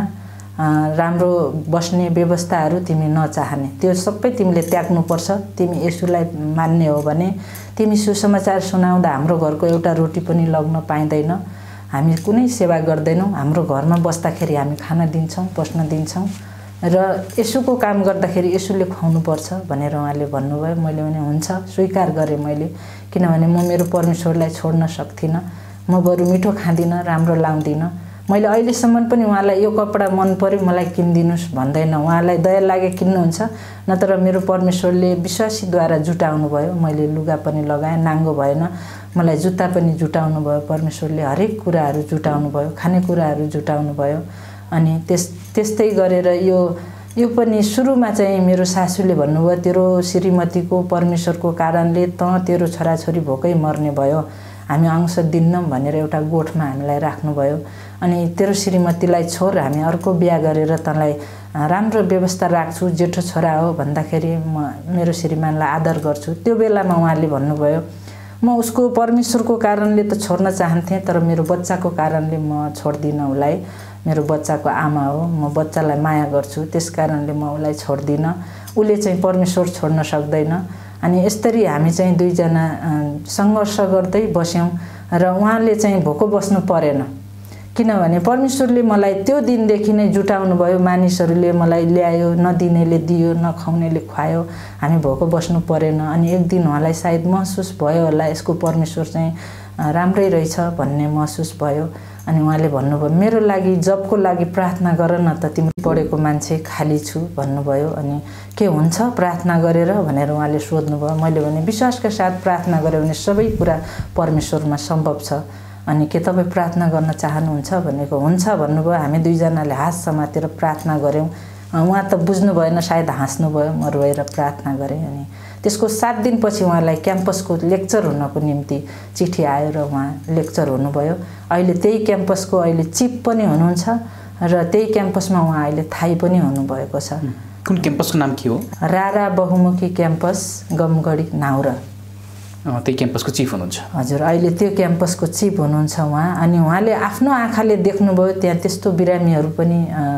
राम्रो बस्ने व्यवस्थाहरू तिमी नचाहने, त्यो सबै तिमीले त्याग्नुपर्छ। तिमी येशूलाई मान्ने हो भने तिमी सुसमाचार सुनाउँदा हाम्रो घरको एउटा रोटी पनि लग्न पाइँदैन, हामी कुनै सेवा गर्दैनौँ, हाम्रो घरमा बस्दाखेरि हामी खाना दिन्छौँ, बस्न दिन्छौँ र येशूको काम गर्दाखेरि येशूले खुवाउनुपर्छ भनेर उहाँले भन्नुभयो। मैले भने हुन्छ, स्वीकार गरेँ मैले, किनभने म मेरो परमेश्वरलाई छोड्न सक्थिनँ। म बरु मिठो खाँदिनँ, राम्रो लाउँदिनँ। मैले अहिलेसम्म पनि उहाँलाई यो कपडा मन पर्यो मलाई किनिदिनुहोस् भन्दैन। उहाँलाई दया लागे किन्नुहुन्छ, नत्र मेरो परमेश्वरले विश्वासीद्वारा जुटाउनु भयो। मैले लुगा पनि लगाएँ, नाङ्गो भएन, मलाई जुत्ता पनि जुटाउनु भयो। परमेश्वरले हरेक कुराहरू जुटाउनु भयो, खानेकुराहरू जुटाउनु भयो। अनि त्यस त्यस्तै गरेर यो यो पनि सुरुमा चाहिँ मेरो सासूले भन्नुभयो, तेरो श्रीमतीको परमेश्वरको कारणले त तेरो छोराछोरी भोकै मर्ने भयो, हामी अंश दिन्नौँ भनेर एउटा गोठमा हामीलाई राख्नुभयो। अनि तेरो श्रीमतीलाई छोड, हामी अर्को बिहा गरेर तँलाई राम्रो व्यवस्था राख्छु, जेठो छोरा हो भन्दाखेरि म मेरो श्रीमानलाई आदर गर्छु। त्यो बेलामा उहाँले भन्नुभयो, म उसको परमेश्वरको कारणले त छोड्न चाहन्थेँ, तर मेरो बच्चाको कारणले म छोड्दिनँ उसलाई। मेरो बच्चाको आमा हो, म बच्चालाई माया गर्छु, त्यस कारणले म उसलाई छोड्दिनँ। उसले चाहिँ परमेश्वर छोड्न सक्दैन। अनि यसरी हामी चाहिँ दुईजना सङ्घर्ष गर्दै बस्यौँ र उहाँले चाहिँ भोको बस्नु परेन, किनभने परमेश्वरले मलाई त्यो दिनदेखि नै जुटाउनु भयो। मानिसहरूले मलाई ल्यायो, नदिनेले दियो, नखुवाउनेले खुवायो, हामी भोको बस्नु परेन। अनि एक दिन उहाँलाई सायद महसुस भयो होला, यसको परमेश्वर चाहिँ राम्रै रहेछ भन्ने महसुस भयो। अनि उहाँले भन्नुभयो, मेरो लागि जबको लागि प्रार्थना गर न त, तिम्रो पढेको मान्छे खाली छु भन्नुभयो। अनि के हुन्छ प्रार्थना गरेर भनेर उहाँले सोध्नुभयो। मैले भने विश्वासका साथ प्रार्थना गऱ्यो भने सबै कुरा परमेश्वरमा सम्भव छ। अनि के तपाईँ प्रार्थना गर्न चाहनुहुन्छ भनेको, हुन्छ भन्नुभयो। हामी दुईजनाले हात समातेर प्रार्थना गऱ्यौँ। उहाँ त बुझ्नु भएन, सायद हाँस्नुभयो। म रोएर प्रार्थना गरेँ। अनि त्यसको सात दिनपछि उहाँलाई क्याम्पसको लेक्चर हुनको निम्ति चिठी आयो र उहाँ लेक्चर हुनुभयो। अहिले त्यही क्याम्पसको अहिले चिफ पनि हुनुहुन्छ र त्यही क्याम्पसमा उहाँ अहिले थाई पनि हुनुभएको छ। कुन क्याम्पसको नाम के हो? रारा बहुमुखी क्याम्पस, गमगढी, नाउरा। त्यही क्याम्पसको चिफ हुनुहुन्छ? हजुर, अहिले त्यो क्याम्पसको चिफ हुनुहुन्छ उहाँ। अनि उहाँले आफ्नो आँखाले देख्नुभयो त्यहाँ त्यस्तो बिरामीहरू पनि,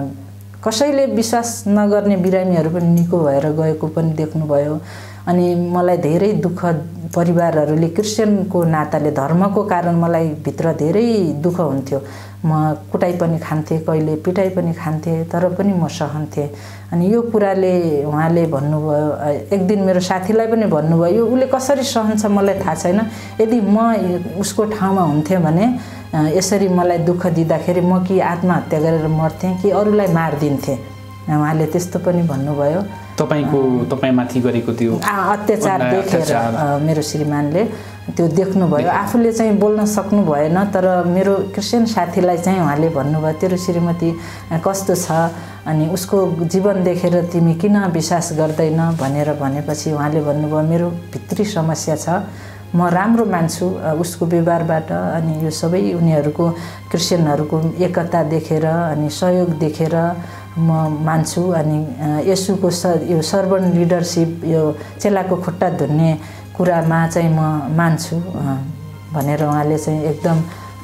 कसैले विश्वास नगर्ने बिरामीहरू पनि निको भएर गएको पनि देख्नुभयो। अनि मलाई धेरै दुःख, परिवारहरूले क्रिस्चियनको नाताले, धर्मको कारण मलाई भित्र धेरै दुःख हुन्थ्यो। म कुटाइ पनि खान्थेँ, कहिले पिटाइ पनि खान्थेँ, तर पनि म सहन्थेँ। अनि यो कुराले उहाँले भन्नुभयो, एक दिन मेरो साथीलाई पनि भन्नुभयो, यो उसले कसरी सहन्छ मलाई थाहा छैन, यदि म उसको ठाउँमा हुन्थेँ भने यसरी मलाई दुःख दिँदाखेरि म कि आत्महत्या गरेर मर्थेँ कि अरूलाई मारिदिन्थेँ। उहाँले त्यस्तो पनि भन्नुभयो। तपाईँको तपाईँमाथि गरेको त्यो अत्याचार देखेर मेरो श्रीमानले त्यो देख्नुभयो। आफूले चाहिँ बोल्न सक्नु भएन, तर मेरो क्रिस्चियन साथीलाई चाहिँ उहाँले भन्नुभयो, तेरो श्रीमती कस्तो छ अनि उसको जीवन देखेर तिमी किन विश्वास गर्दैन भनेर भनेपछि उहाँले भन्नुभयो, मेरो भित्री समस्या छ, म राम्रो मान्छु उसको व्यवहारबाट। अनि यो सबै उनीहरूको क्रिस्चियनहरूको एकता देखेर अनि सहयोग देखेर म मान्छु। अनि येशूको स यो सर्भन्ट लिडरसिप, यो चेलाको खुट्टा धुन्ने कुरामा चाहिँ म मान्छु भनेर उहाँले चाहिँ एकदम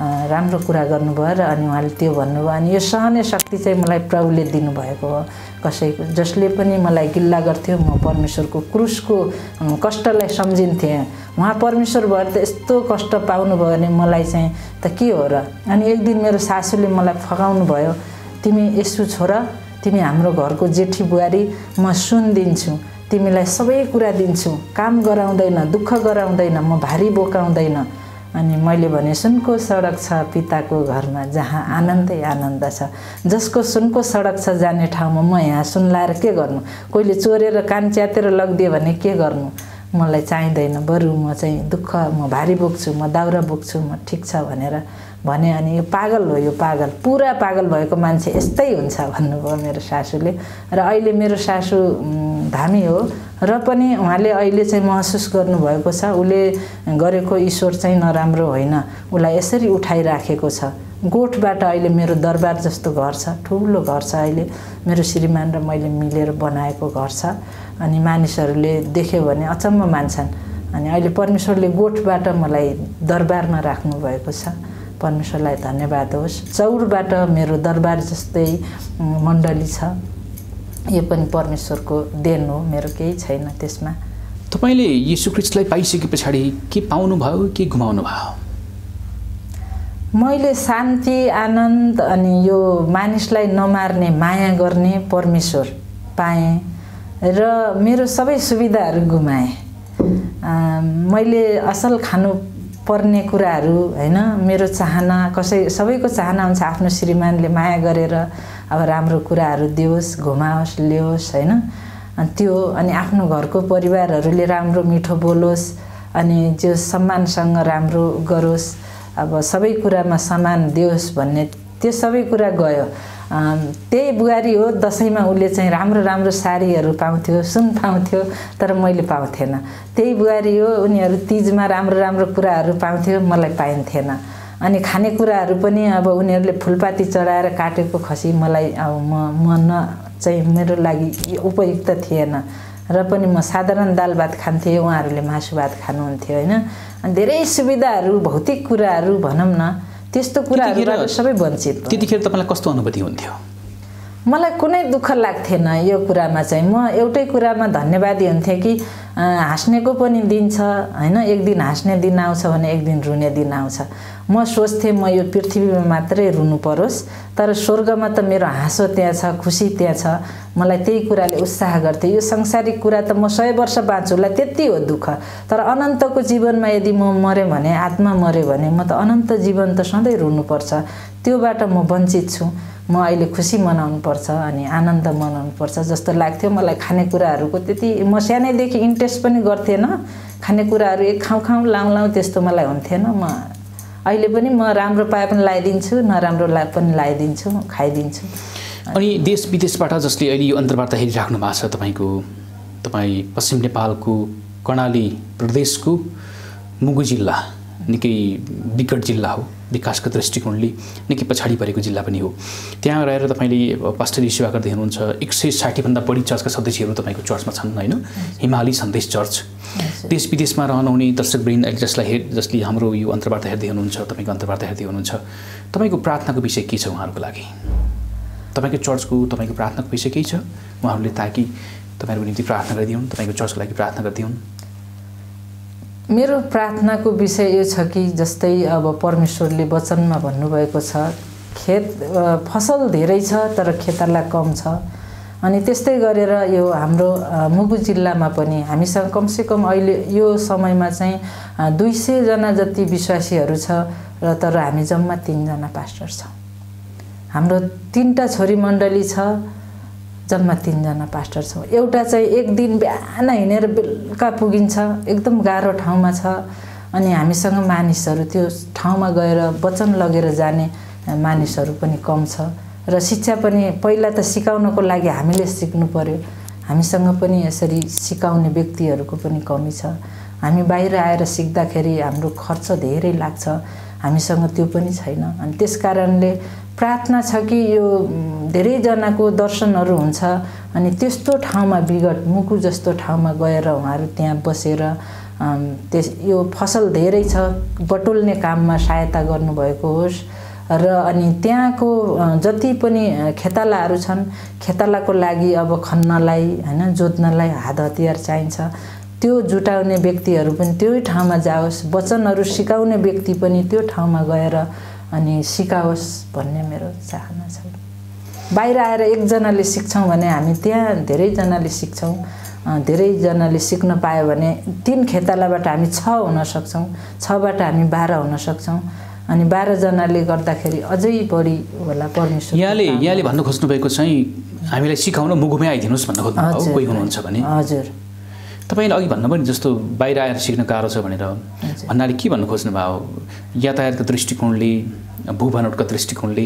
राम्रो कुरा गर्नुभयो र अनि उहाँले त्यो भन्नुभयो। अनि यो सहने शक्ति चाहिँ मलाई प्रभुले दिनुभएको हो। कसैको जसले पनि मलाई गिल्ला गर्थ्यो म परमेश्वरको क्रुसको कष्टलाई सम्झिन्थेँ। उहाँ परमेश्वर भएर त यस्तो कष्ट पाउनुभयो भने मलाई चाहिँ त के हो र। अनि एक दिन मेरो सासूले मलाई फकाउनु भयो, तिमी यसो छोरा, तिमी हाम्रो घरको जेठी बुहारी, म सुन दिन्छु, तिमीलाई सबै कुरा दिन्छु, काम गराउँदैन, दुःख गराउँदैन, म भारी बोकाउँदैन। अनि मैले भने सुनको सडक छ पिताको घरमा जहाँ आनन्दै आनन्द छ। जसको सुनको सडक छ जाने ठाउँमा म यहाँ सुन लाएर के गर्नु, कोहीले चोरेर कान च्यातेर लगिदियो भने के गर्नु, मलाई चाहिँदैन, बरु म चाहिँ दुःख म भारी बोक्छु, म दाउरा बोक्छु, म ठिक छ भनेर भने। अनि यो पागल हो, यो पागल, पुरा पागल भएको मान्छे यस्तै हुन्छ भन्नुभयो मेरो सासूले। र अहिले मेरो सासू धामी हो र पनि उहाँले अहिले चाहिँ महसुस गर्नुभएको छ उसले गरेको ईश्वर चाहिँ नराम्रो होइन, उसलाई यसरी उठाइराखेको छ। गोठबाट अहिले मेरो दरबार जस्तो घर छ, ठुलो घर छ अहिले, मेरो श्रीमान र मैले मिलेर बनाएको घर छ। अनि मानिसहरूले देख्यो भने अचम्म मान्छन्। अनि अहिले परमेश्वरले गोठबाट मलाई दरबारमा राख्नुभएको छ। परमेश्वरलाई धन्यवाद होस्। चौरबाट मेरो दरबार जस्तै मण्डली छ, यो पनि परमेश्वरको देन हो, मेरो केही छैन त्यसमा। तपाईँले यीशु ख्रीष्टलाई पाइसके पछाडि के पाउनु भयो, के गुमाउनु भयो? मैले शान्ति, आनन्द अनि यो मानिसलाई नमार्ने माया गर्ने परमेश्वर पाएँ र मेरो सबै सुविधाहरू गुमाएँ। मैले असल खानु पर्ने कुराहरू होइन, मेरो चाहना, कसै सबैको चाहना हुन्छ आफ्नो श्रीमानले माया गरेर अब राम्रो कुराहरू दियोस्, घुमाओस्, ल्याओस् होइन, अनि त्यो अनि आफ्नो घरको परिवारहरूले राम्रो मिठो बोलोस् अनि जो सम्मानसँग राम्रो गरोस्, अब सबै कुरामा सम्मान दियोस् भन्ने त्यो सबै कुरा गयो। त्यही बुहारी हो, दसैँमा उसले चाहिँ राम्रो राम्रो साडीहरू पाउँथ्यो, सुन पाउँथ्यो, तर मैले पाउँथेन। त्यही बुहारी हो, उनीहरू तीजमा राम्रो राम्रो कुराहरू पाउँथ्यो, मलाई पाइन्थेन। अनि खानेकुराहरू पनि अब उनीहरूले फुलपाती चढाएर काटेको खसी मलाई अब म म न चाहिँ मेरो लागि उपयुक्त थिएन र पनि म साधारण दाल भात खान्थेँ, उहाँहरूले मासु भात खानुहुन्थ्यो होइन। अनि धेरै सुविधाहरू, भौतिक कुराहरू भनौँ न, त्यस्तो कुराहरूबाट सबै वञ्चित। त्यतिखेर तपाईँलाई कस्तो अनुभूति हुन्थ्यो? मलाई कुनै दुःख लाग्थेन यो कुरामा चाहिँ। म एउटै कुरामा धन्यवादी हुन्थेँ कि हाँस्नेको पनि दिन छ होइन, एक दिन हाँस्ने दिन आउँछ भने एक दिन रुने दिन आउँछ। म सोच्थेँ म यो पृथ्वीमा मात्रै रुनु परोस्, तर स्वर्गमा त मेरो हाँसो त्यहाँ छ, खुसी त्यहाँ छ। मलाई त्यही कुराले उत्साह गर्थे। यो सांसारिक कुरा त म सय वर्ष बाँच्छु होला त्यति हो दुःख, तर अनन्तको जीवनमा यदि म मरेँ भने, आत्मा मऱ्यो भने म त अनन्त जीवन त सधैँ रुनुपर्छ, त्योबाट म वञ्चित छु। म अहिले खुसी मनाउनु पर्छ अनि आनन्द मनाउनु पर्छ जस्तो लाग्थ्यो मलाई। खानेकुराहरूको त्यति म सानैदेखि इन्ट्रेस्ट पनि गर्थेन, खानेकुराहरू एक खाउँ खाउँ लाउँ लाउँ त्यस्तो मलाई हुन्थेन। म अहिले पनि म राम्रो पाए पनि लगाइदिन्छु, नराम्रो ला पनि लगाइदिन्छु, खाइदिन्छु। अनि देश विदेशबाट जसले अहिले यो अन्तर्वार्ता हेरिराख्नु भएको छ तपाईँको, तपाईँ पश्चिम नेपालको कर्णाली प्रदेशको मुगु जिल्ला निकै विकट जिल्ला हो, विकासको दृष्टिकोणले निकै पछाडि परेको जिल्ला पनि हो। त्यहाँ रहेर तपाईँले पास्टरी सेवा गर्दै हुनुहुन्छ। एक सय साठीभन्दा बढी चर्चका सदस्यहरू तपाईँको चर्चमा छन् होइन, हिमाली सन्देश चर्च। देश विदेशमा रहनुहुने दर्शकवृन्द अहिले जसलाई हेर जसले हाम्रो यो अन्तर्वार्ता हेर्दै हुनुहुन्छ, तपाईँको अन्तर्वार्ता हेर्दै हुनुहुन्छ, तपाईँको प्रार्थनाको विषय के छ उहाँहरूको लागि? तपाईँको चर्चको तपाईँको प्रार्थनाको विषय केही छ उहाँहरूले, ताकि तपाईँहरूको निम्ति प्रार्थना गरिदिउन्, तपाईँको चर्चको लागि प्रार्थना गरिदिउन्? मेरो प्रार्थनाको विषय यो छ कि जस्तै अब परमेश्वरले वचनमा भन्नुभएको छ, खेत फसल धेरै छ तर खेताला कम छ। अनि त्यस्तै गरेर यो हाम्रो मुगु जिल्लामा पनि हामीसँग कमसेकम अहिले यो समयमा चाहिँ दुई सयजना जति विश्वासीहरू छ र तर हामी जम्मा तीनजना पास्टर छौँ। हाम्रो तीनटा छोरी मण्डली छ, जम्मा तीनजना पास्टर छौँ। एउटा चाहिँ एक दिन बिहान हिँडेर बेलुका पुगिन्छ, एकदम गाह्रो ठाउँमा छ। अनि हामीसँग मानिसहरू त्यो ठाउँमा गएर वचन लगेर जाने मानिसहरू पनि कम छ र शिक्षा पनि पहिला त सिकाउनको लागि हामीले सिक्नु पर्यो, हामीसँग पनि यसरी सिकाउने व्यक्तिहरूको पनि कमी छ। हामी बाहिर आएर सिक्दाखेरि हाम्रो खर्च धेरै लाग्छ, हामीसँग त्यो पनि छैन। अनि त्यस कारणले प्रार्थना छ कि यो धेरैजनाको दर्शनहरू हुन्छ अनि त्यस्तो ठाउँमा विगत मुगु जस्तो ठाउँमा गएर उहाँहरू त्यहाँ बसेर त्यस यो फसल धेरै छ बटुल्ने काममा सहायता गर्नुभएको होस् र अनि त्यहाँको जति पनि खेतालाहरू छन् खेतालाको लागि अब खन्नलाई हैन जोत्नलाई हात हतियार चाहिन्छ त्यो जुटाउने व्यक्तिहरू पनि त्यही ठाउँमा जाओस् वचनहरू सिकाउने व्यक्ति पनि त्यो ठाउँमा गएर अनि सिकाओस् भन्ने मेरो चाहना छ। बाहिर आएर एकजनाले सिक्छौँ भने हामी त्यहाँ धेरैजनाले सिक्छौँ धेरैजनाले सिक्न पायो भने तीन खेतालाबाट हामी छ हुन सक्छौँ छबाट हामी बाह्र हुन सक्छौँ अनि बाह्र जनाले गर्दाखेरि अझै बढी होला परमेश्वर। यहाँले यहाँले भन्नु खोज्नु भएको चाहिँ हामीलाई सिकाउन मुगुमै आइदिनुहोस् भन्न खोज्नु भएको कोही हुनुहुन्छ भने हजुर तपाईले अघि भन्नुभयो नि जस्तो बाहिर आएर सिक्न गाह्रो छ भनेर भन्नाले के भन्नु खोज्नु भयो यातायातको दृष्टिकोणले भूबनोटको दृष्टिकोणले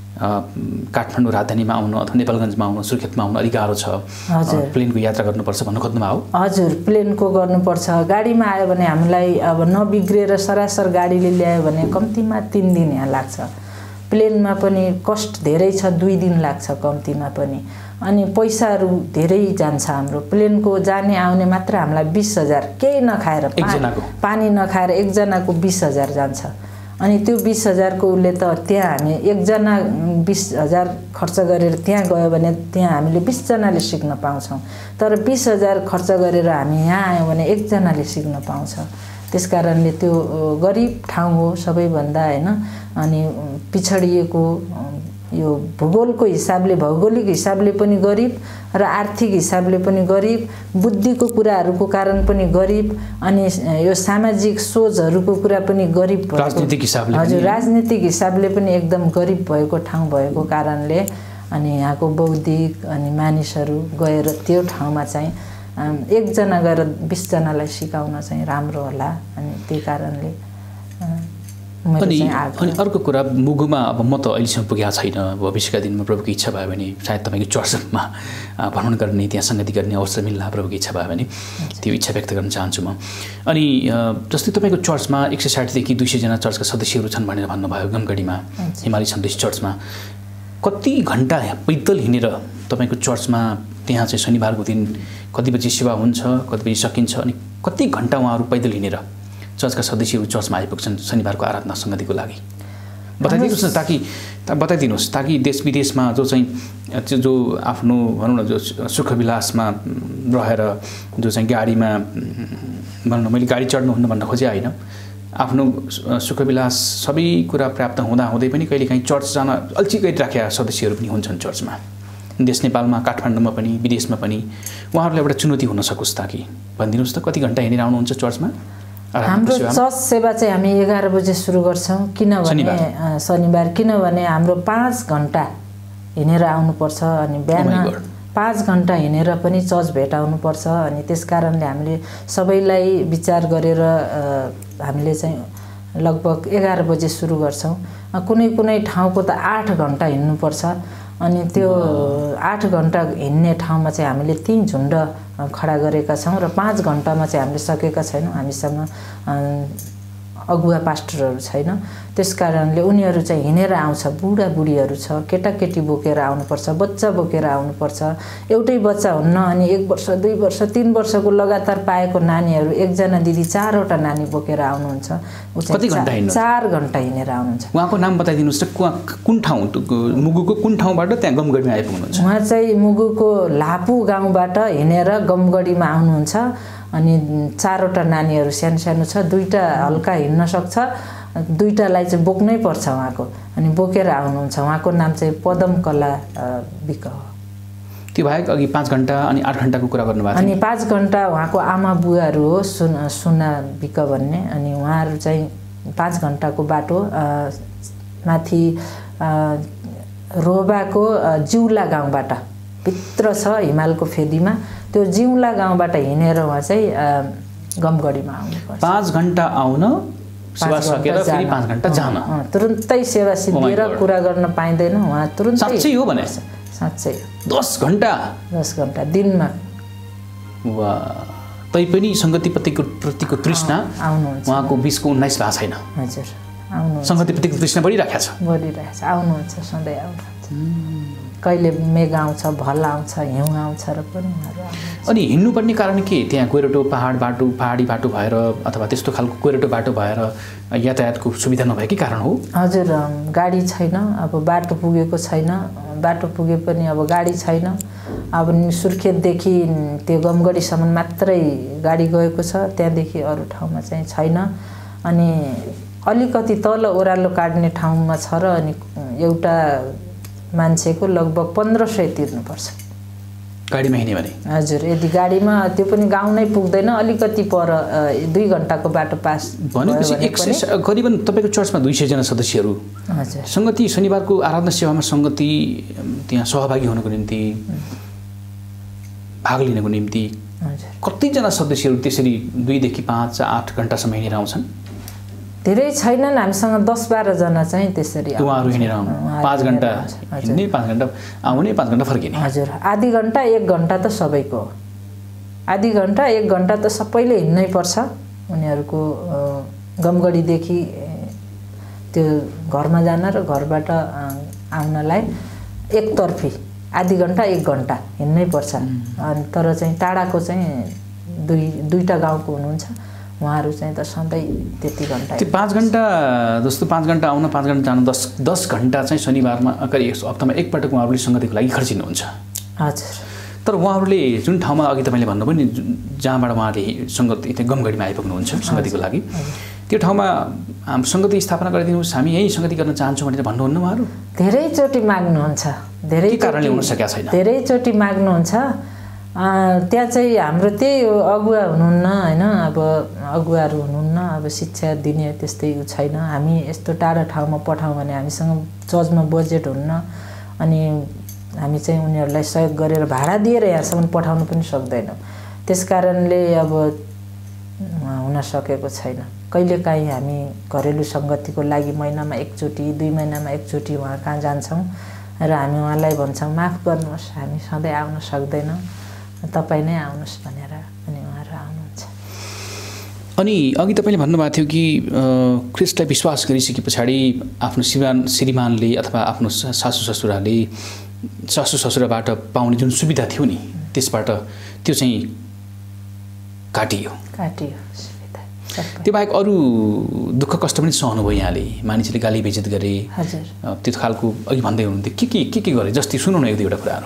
काठमाडौँ राजधानीमा आउनु अथवा नेपालगञ्जमा आउनु सुर्खेतमा आउनु अलिक गाह्रो छ प्लेनको यात्रा गर्नुपर्छ भन्नु खोज्नु भयो। हजुर प्लेनको गर्नुपर्छ गाडीमा आयो भने हामीलाई अब नबिग्रेर सरासर गाडीले ल्यायो भने कम्तीमा तीन दिन यहाँ लाग्छ प्लेनमा पनि कस्ट धेरै छ दुई दिन लाग्छ कम्तीमा पनि अनि पैसाहरू धेरै जान्छ हाम्रो प्लेनको जाने आउने मात्र हामीलाई बीस हजार केही नखाएर पानी नखाएर एकजनाको बीस हजार जान्छ अनि त्यो बीस हजारको उसले त त्यहाँ हामी एकजना बीस हजार खर्च गरेर त्यहाँ गयो भने त्यहाँ हामीले बीस जनाले सिक्न पाउँछौँ तर बीस हजार खर्च गरेर हामी यहाँ आयौँ भने एकजनाले सिक्न पाउँछ त्यस कारणले त्यो गरिब ठाउँ हो सबैभन्दा हैन अनि पिछडिएको यो भूगोलको हिसाबले भौगोलिक हिसाबले पनि गरिब र आर्थिक हिसाबले पनि गरिब बुद्धिको कुराहरूको कारण पनि गरिब अनि यो सामाजिक सोचहरूको कुरा पनि गरिब राजनीतिक हिसाबले हजुर राजनीतिक हिसाबले पनि एकदम गरिब भएको ठाउँ भएको कारणले अनि यहाँको बौद्धिक अनि मानिसहरू गएर त्यो ठाउँमा चाहिँ एकजना गएर बीस जनालाई सिकाउन चाहिँ राम्रो होला अनि त्यही कारणले अनि अनि अर्को कुरा मुगुमा अब म त अहिलेसम्म पुगेको छैन भविष्यका दिनमा प्रभुको इच्छा भयो भने सायद तपाईँको चर्चमा भ्रमण गर्ने त्यहाँ सङ्गति गर्ने अवसर मिल्ला प्रभुको इच्छा भयो भने त्यो इच्छा व्यक्त गर्न चाहन्छु म। अनि जस्तै तपाईँको चर्चमा एक सय साठीदेखि दुई सयजना चर्चका सदस्यहरू छन् भनेर भन्नुभयो गमगढीमा हिमाली सन्देश चर्चमा कति घन्टा पैदल हिँडेर तपाईँको चर्चमा त्यहाँ चाहिँ शनिबारको दिन कति बजी सेवा हुन्छ कति बजी सकिन्छ अनि कति घन्टा उहाँहरू पैदल हिँडेर चर्चका सदस्यहरू चर्चमा आइपुग्छन् शनिबारको आराधना सङ्गतिको लागि बताइदिनुहोस् न ताकि बताइदिनुहोस् ताकि देश विदेशमा जो चाहिँ जो आफ्नो भनौँ न जो सुखविलासमा रहेर जो चाहिँ गाडीमा भनौँ न मैले गाडी चढ्नुहुन्न भन्न खोजे होइन आफ्नो सुखविलास सबै कुरा प्राप्त हुँदा हुँदै पनि कहिलेकाहीँ चर्च जान अल्छी गरिराखेका सदस्यहरू पनि हुन्छन् चर्चमा देश नेपालमा काठमाडौँमा पनि विदेशमा पनि उहाँहरूलाई एउटा चुनौती हुन सकोस् ताकि भनिदिनुहोस् त कति घन्टा हिँडेर आउनुहुन्छ चर्चमा। हाम्रो चर्च सेवा चाहिँ हामी एघार बजे सुरु गर्छौँ किनभने शनिबार किनभने हाम्रो पाँच घन्टा हिँडेर आउनुपर्छ अनि बिहान पाँच घन्टा हिँडेर पनि चर्च भेटाउनुपर्छ अनि त्यस कारणले हामीले सबैलाई विचार गरेर हामीले चाहिँ लगभग एघार बजे सुरु गर्छौँ कुनै कुनै ठाउँको त आठ घन्टा हिँड्नुपर्छ अनि त्यो आठ घन्टा हिँड्ने ठाउँमा चाहिँ हामीले तीन झुन्ड खडा गरेका छौँ र पाँच घन्टामा चाहिँ हामीले सकेका छैनौँ हामीसँग अगुवा पास्टरहरू छैन त्यस कारणले उनीहरू चाहिँ हिँडेर आउँछ बुढाबुढीहरू छ केटाकेटी बोकेर आउनुपर्छ बच्चा बोकेर आउनुपर्छ एउटै बच्चा हुन्न अनि एक वर्ष दुई वर्ष तीन वर्षको लगातार पाएको नानीहरू एकजना दिदी चारवटा नानी बोकेर आउनुहुन्छ कति घन्टा हिँड्नु चार घन्टा हिँडेर आउनुहुन्छ। उहाँको नाम बताइदिनुहोस् त कुन ठाउँ मुगुको कुन ठाउँबाट त्यहाँ गमगढीमा आइपुग्नुहुन्छ? उहाँ चाहिँ मुगुको लापु गाउँबाट हिँडेर गमगढीमा आउनुहुन्छ अनि चारवटा नानीहरू सानो सानो छ दुईटा हल्का हिँड्न सक्छ दुईटालाई चाहिँ बोक्नै पर्छ उहाँको अनि बोकेर आउनुहुन्छ उहाँको नाम चाहिँ पदम कला विक हो। त्यो बाहेक अघि पाँच घन्टा अनि आठ घन्टाको कुरा गर्नुभएको अनि पाँच घन्टा उहाँको आमा बुवाहरू हो सुना सुना विक भन्ने अनि उहाँहरू चाहिँ पाँच घन्टाको बाटो माथि रोबाको जिउला गाउँबाट भित्र छ हिमालको फेदीमा त्यो जिउला गाउँबाट हिँडेर उहाँ चाहिँ गमगढीमा आउनुपर्छ। पाँच घन्टा आउन सेवा सकेर फेरि पाँच घन्टा जान तुरुन्तै सेवा सिद्धिएर कुरा गर्न पाइँदैन उहाँ तुरुन्तै साँच्चै हो भने साँच्चै दस घन्टा दस घन्टा दिनमा वा तैपनि सङ्गतिप्रतिको प्रतिको तृष्णा आउनुहुन्छ उहाँको बिचको उन्नाइस भएको छैन। हजुर आउनुहुन्छ सङ्गतिप्रतिको तृष्णा बढिराखेको छ बढिरहेको छ आउनुहुन्छ सधैँ आउनुहुन्छ कहिले मेघ आउँछ, भल आउँछ, हिउँ आउँछ र पनि उहाँहरू आउनुहुन्छ। अनि हिँड्नुपर्ने कारण के? त्यहाँ कोइराटो पहाड बाटो पहाडी बाटो भएर अथवा त्यस्तो खालको कोइराटो बाटो भएर यातायातको सुविधा नभएकै कारण हो? हजुर, गाडी छैन, अब बाटो पुगेको छैन, बाटो पुगे पनि अब गाडी छैन। अब सुर्खेतदेखि त्यो गमगढीसम्म मात्रै गाडी गएको छ, त्यहाँदेखि अरू ठाउँमा चाहिँ छैन। अनि अलिकति तल ओह्रालो काट्ने ठाउँमा छ र अनि एउटा मान्छेको लगभग पन्ध्र सय तिर्नुपर्छ गाडीमा हिँड्यो भने। हजुर, यदि गाडीमा त्यो पनि गाउँ नै पुग्दैन, अलिकति पर दुई घन्टाको बाटो पास भनेपछि एक सय करिबन तपाईँको चर्चमा दुई सयजना सदस्यहरू। हजुर, सङ्गति शनिबारको आराधना सेवामा सङ्गति त्यहाँ सहभागी हुनको निम्ति भाग लिनको निम्ति कतिजना सदस्यहरू त्यसरी दुईदेखि पाँच आठ घन्टासम्म हिँडेर आउँछन्? धेरै छैनन्, हामीसँग दस बाह्रजना चाहिँ त्यसरी उहाँहरू हिँडेर आउनु, पाँच घन्टा हिँड्ने, पाँच घन्टा आउने, पाँच घन्टा फर्किने। हजुर, आधी घन्टा एक घन्टा त सबैको, आधी घन्टा एक घन्टा त सबैले हिँड्नै पर्छ। उनीहरूको गमगढीदेखि त्यो घरमा जान र घरबाट आउनलाई एकतर्फी आधी घन्टा एक घन्टा हिँड्नै पर्छ। अनि तर चाहिँ टाढाको चाहिँ दुई दुईवटा गाउँको हुनुहुन्छ, उहाँहरू चाहिँ त सधैँ त्यति घन्टा। त्यो पाँच घन्टा जस्तो पाँच घन्टा आउन, पाँच घन्टा जान, दस दस घन्टा चाहिँ शनिबारमा करि हप्तामा एकपटक उहाँहरूले सङ्गतिको लागि खर्चिनुहुन्छ। हजुर, तर उहाँहरूले जुन ठाउँमा अघि तपाईँले भन्नुभयो नि जहाँबाट उहाँले सङ्गति त्यहाँ गमगढीमा आइपुग्नुहुन्छ सङ्गतिको लागि, त्यो ठाउँमा सङ्गति स्थापना गरिदिनुहोस्, हामी यहीँ सङ्गति गर्न चाहन्छौँ भनेर भन्नुहुन्न उहाँहरू? धेरैचोटि माग्नुहुन्छ, धेरै कारणले हुन सकेका छैन, धेरैचोटि माग्नुहुन्छ। त्यहाँ चाहिँ हाम्रो त्यही अगुवा हुनुहुन्न होइन, अब अगुवाहरू हुनुहुन्न, अब शिक्षा दिने त्यस्तै छैन। हामी यस्तो टाढा ठाउँमा पठाउँ भने हामीसँग चर्चमा बजेट हुन्न, अनि हामी चाहिँ उनीहरूलाई सहयोग गरेर भाडा दिएर यहाँसम्म पठाउनु पनि सक्दैनौँ। त्यस कारणले अब हुन सकेको छैन। कहिलेकाहीँ हामी घरेलु सङ्गतिको लागि महिनामा एकचोटि, दुई महिनामा एकचोटि उहाँ कहाँ जान्छौँ र हामी उहाँलाई भन्छौँ माफ गर्नुहोस्, हामी सधैँ आउन सक्दैनौँ, तपाईँ नै आउनुहोस् भनेर, अनि उहाँहरू आउनुहुन्छ। अनि अघि तपाईँले भन्नुभएको थियो कि ख्रिस्टलाई विश्वास गरिसके पछाडि आफ्नो श्रीमान श्रीमानले अथवा आफ्नो सासू ससुराले सासू ससुराबाट पाउने जुन सुविधा थियो नि त्यसबाट त्यो चाहिँ काटियो काटियो सुविधा। त्यो बाहेक अरू दुःख कष्ट पनि सहनुभयो यहाँले, मानिसले गाली बेइज्जत गरे, हजुर, त्यो खालको अघि भन्दै हुनुहुन्थ्यो, के के के के गरे जस्तै सुनौ न एक दुईवटा कुराहरू।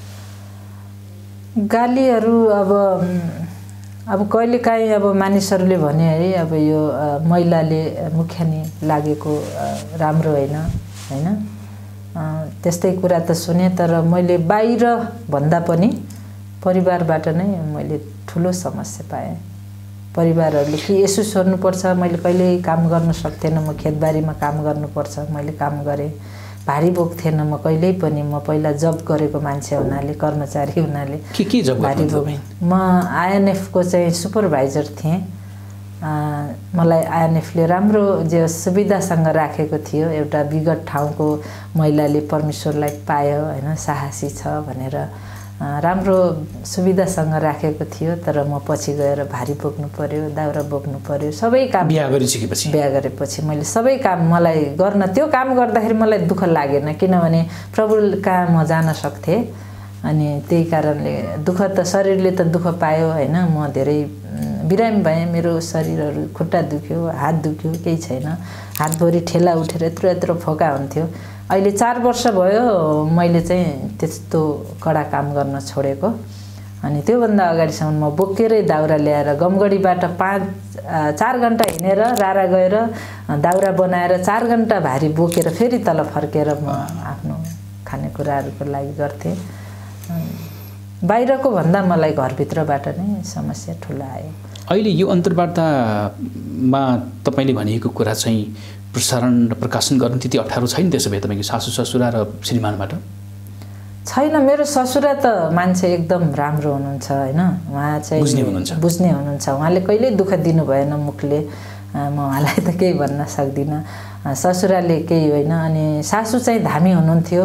गालीहरू अब अब कहिलेकाहीँ अब मानिसहरूले भने है, अब यो महिलाले मुख्यानी लागेको राम्रो होइन होइन, त्यस्तै कुरा त सुने। तर मैले बाहिर भन्दा पनि परिवारबाट नै मैले ठुलो समस्या पाएँ। परिवारहरूले कि यसो सोध्नुपर्छ, मैले कहिल्यै काम गर्न सक्थेन, म खेतबारीमा काम गर्नुपर्छ, मैले काम गरेँ, भारी बोक्थेन म कहिल्यै पनि। म पहिला जब गरेको मान्छे हुनाले, कर्मचारी हुनाले के के जब भारी बोक म आइएनएफको चाहिँ सुपरभाइजर थिएँ। मलाई आइएनएफले राम्रो जे सुविधासँग राखेको थियो। एउटा विगत ठाउँको महिलाले परमेश्वरलाई पायो होइन, साहसी छ भनेर राम्रो सुविधासँग राखेको थियो। तर म पछि गएर भारी बोक्नु पर्यो, दाउरा बोक्नु पर्यो, सबै काम। बिहा गरिसकेपछि बिहा गरेपछि मैले सबै काम मलाई गर्न, त्यो काम गर्दाखेरि मलाई दुःख लागेन, किनभने प्रभु कहाँ म जान सक्थेँ। अनि त्यही कारणले दुःख त शरीरले त दुःख पायो होइन। म धेरै बिरामी भएँ, मेरो शरीरहरू खुट्टा दुख्यो, हात दुख्यो, केही छैन, हातभरि ठेला उठेर यत्रो यत्रो फोका हुन्थ्यो। अहिले चार वर्ष भयो मैले चाहिँ त्यस्तो कडा काम गर्न छोडेको। अनि त्योभन्दा अगाडिसम्म म बोकेरै दाउरा ल्याएर गमगढीबाट पाँच चार घन्टा हिँडेर रारा गएर दाउरा बनाएर चार घन्टा भारी बोकेर फेरि तल फर्केर म आफ्नो खानेकुराहरूको लागि गर्थेँ। बाहिरको भन्दा मलाई घरभित्रबाट नै समस्या ठुलो आयो। अहिले यो अन्तर्वार्तामा तपाईँले भनेको कुरा चाहिँ प्रसारण र प्रकाशन गर्नु त्यति अप्ठ्यारो छैन? त्यसो भए तपाईँको सासू ससुरा र श्रीमानबाट छैन। मेरो ससुरा त मान्छे एकदम राम्रो हुनुहुन्छ होइन, उहाँ चाहिँ बुझ्ने हुनुहुन्छ बुझ्ने हुनुहुन्छ उहाँले कहिल्यै दुःख दिनु भएन मुखले, म उहाँलाई त केही भन्न सक्दिनँ। ससुराले केही होइन। अनि सासू चाहिँ धामी हुनुहुन्थ्यो,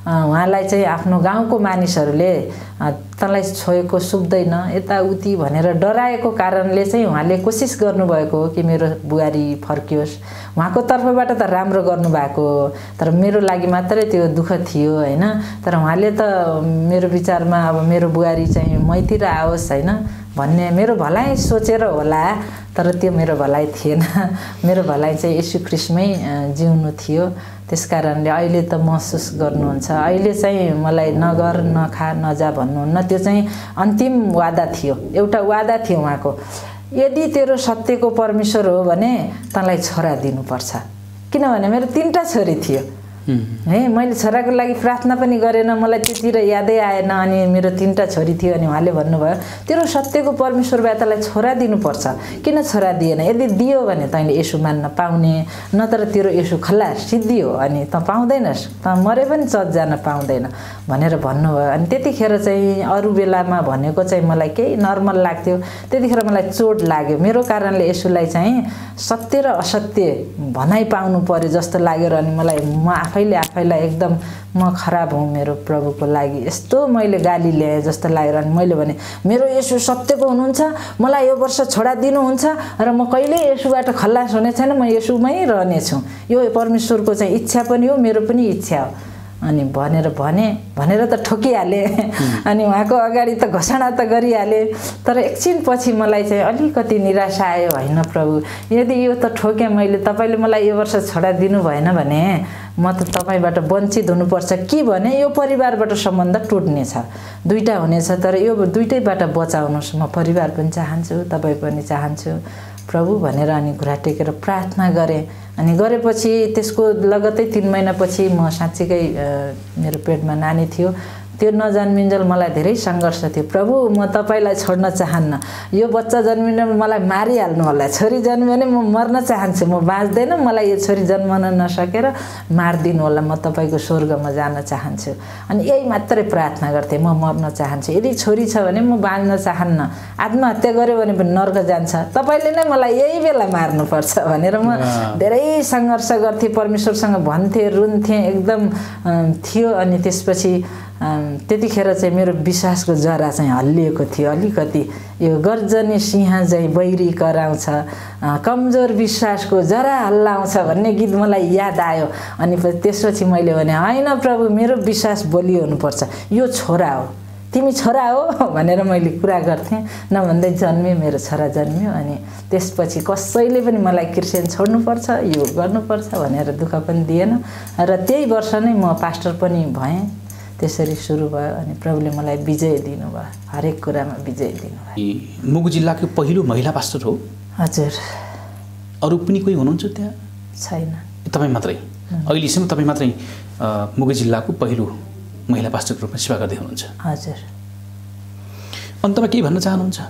उहाँलाई चाहिँ आफ्नो गाउँको मानिसहरूले तँलाई छोएको सुक्दैन यताउति भनेर डराएको कारणले चाहिँ उहाँले कोसिस गर्नुभएको हो कि मेरो बुहारी फर्कियोस्। उहाँको तर्फबाट त राम्रो गर्नुभएको हो, तर मेरो लागि मात्रै त्यो दुःख थियो होइन। तर उहाँले त मेरो विचारमा अब मेरो बुहारी चाहिँ मैतिर आओस् होइन भन्ने मेरो भलाइ सोचेर होला, तर त्यो मेरो भलाइ थिएन। मेरो भलाइ चाहिँ येशू ख्रीष्टमै जिउनु थियो। त्यस कारणले अहिले त महसुस गर्नुहुन्छ, अहिले चाहिँ मलाई नगर नखा नजा भन्नुहुन्न, त्यो चाहिँ अन्तिम वादा थियो, एउटा वादा थियो उहाँको। यदि तेरो सत्यको परमेश्वर हो भने तँलाई छोरा दिनुपर्छ, किनभने मेरो तिनवटा छोरी थियो है। मैले छोराको लागि प्रार्थना पनि गरेन, मलाई त्यतिर यादै आएन। अनि मेरो तिनवटा छोरी थियो, अनि उहाँले भन्नुभयो तेरो सत्यको परमेश्वर भए तँलाई छोरा दिनुपर्छ, किन छोरा दिएन? यदि दियो भने तैँले येशू मान्न पाउने, नत्र तेरो येशू खल्ला सिद्धि हो अनि त पाउँदैनस्, त मरे पनि चर्च जान पाउँदैन भनेर भन्नुभयो। अनि त्यतिखेर चाहिँ अरू बेलामा भनेको चाहिँ मलाई केही नर्मल लाग्थ्यो, त्यतिखेर मलाई चोट लाग्यो। मेरो कारणले येशूलाई चाहिँ सत्य र असत्य भनाइ पाउनु पर्यो जस्तो लाग्यो। अनि मलाई म आफैले आफैलाई एकदम म खराब हुँ मेरो प्रभुको लागि, यस्तो मैले गाली ल्याएँ जस्तो लाग्यो। अनि मैले भने मेरो येशू सत्यको हुनुहुन्छ, मलाई यो वर्ष छोडा दिनुहुन्छ र म कहिल्यै येशूबाट खल्लास हुने छैन, म येशूमै रहनेछु, यो परमेश्वरको चाहिँ इच्छा पनि हो, मेरो पनि इच्छा हो। अनि भनेर भने भनेर त ठोकिहालेँ। अनि उहाँको अगाडि त घोषणा त गरिहालेँ, तर एकछिन पछि मलाई चाहिँ अलिकति निराशा आयो। होइन प्रभु, यदि यो त ठोकेँ मैले, तपाईँले मलाई यो वर्ष छोडा दिनु भएन भने म त तपाईँबाट वञ्चित हुनुपर्छ कि भने यो परिवारबाट सम्बन्ध टुट्नेछ, दुईवटा हुनेछ। तर यो दुइटैबाट बचाउनुहोस्, म परिवार पनि चाहन्छु, तपाईँ पनि चाहन्छु प्रभु भनेर अनि घुँडा टेकेर प्रार्थना गरेँ। अनि गरेपछि त्यसको लगत्तै तीन महिनापछि म साँच्चीकै मेरो पेटमा नानी थियो, त्यो नजन्मिन्जेल मलाई धेरै सङ्घर्ष थियो। प्रभु म तपाईँलाई छोड्न चाहन्न, यो बच्चा जन्मिन मलाई मारिहाल्नु होला, छोरी जन्मियो भने म मर्न चाहन्छु, म बाँच्दैन, मलाई यो छोरी जन्मन नसकेर मारिदिनु होला, म तपाईँको स्वर्गमा जान चाहन्छु। अनि यही मात्रै प्रार्थना गर्थेँ, म मर्न चाहन्छु, यदि छोरी छ भने म बाँच्न चाहन्न, आत्महत्या गऱ्यो भने पनि नर्क जान्छ, तपाईँले नै मलाई यही बेला मार्नुपर्छ भनेर म धेरै सङ्घर्ष गर्थेँ, परमेश्वरसँग भन्थेँ, रुन्थेँ एकदम थियो। अनि त्यसपछि त्यतिखेर चाहिँ मेरो विश्वासको जरा चाहिँ हल्लिएको थियो अलिकति। यो गर्जने सिंह चाहिँ बैरी कराउँछ, कमजोर विश्वासको जरा हल्लाउँछ भन्ने गीत मलाई याद आयो। अनि त्यसपछि मैले भने होइन प्रभु, मेरो विश्वास बलियो हुनुपर्छ, यो छोरा हो, तिमी छोरा हो भनेर मैले कुरा गर्थेँ। नभन्दै जन्मियो, मेरो छोरा जन्मियो। अनि त्यसपछि कसैले पनि मलाई क्रिस्चियन छोड्नुपर्छ, यो गर्नुपर्छ भनेर दुःख पनि दिएन। र त्यही वर्ष नै म पास्टर पनि भएँ। त्यसरी सुरु भयो। अनि प्रभुले मलाई विजय दिनुभयो, हरेक कुरामा विजय दिनुभयो। मुगु जिल्लाको पहिलो महिला पास्टर हो? हजुर। अरू पनि कोही हुनुहुन्छ त्यहाँ? छैन, तपाईँ मात्रै? अहिलेसम्म तपाईँ मात्रै मुगु जिल्लाको पहिलो महिला पास्टरको रूपमा सेवा गर्दै हुनुहुन्छ? हजुर। अन्तमा केही भन्न चाहनुहुन्छ?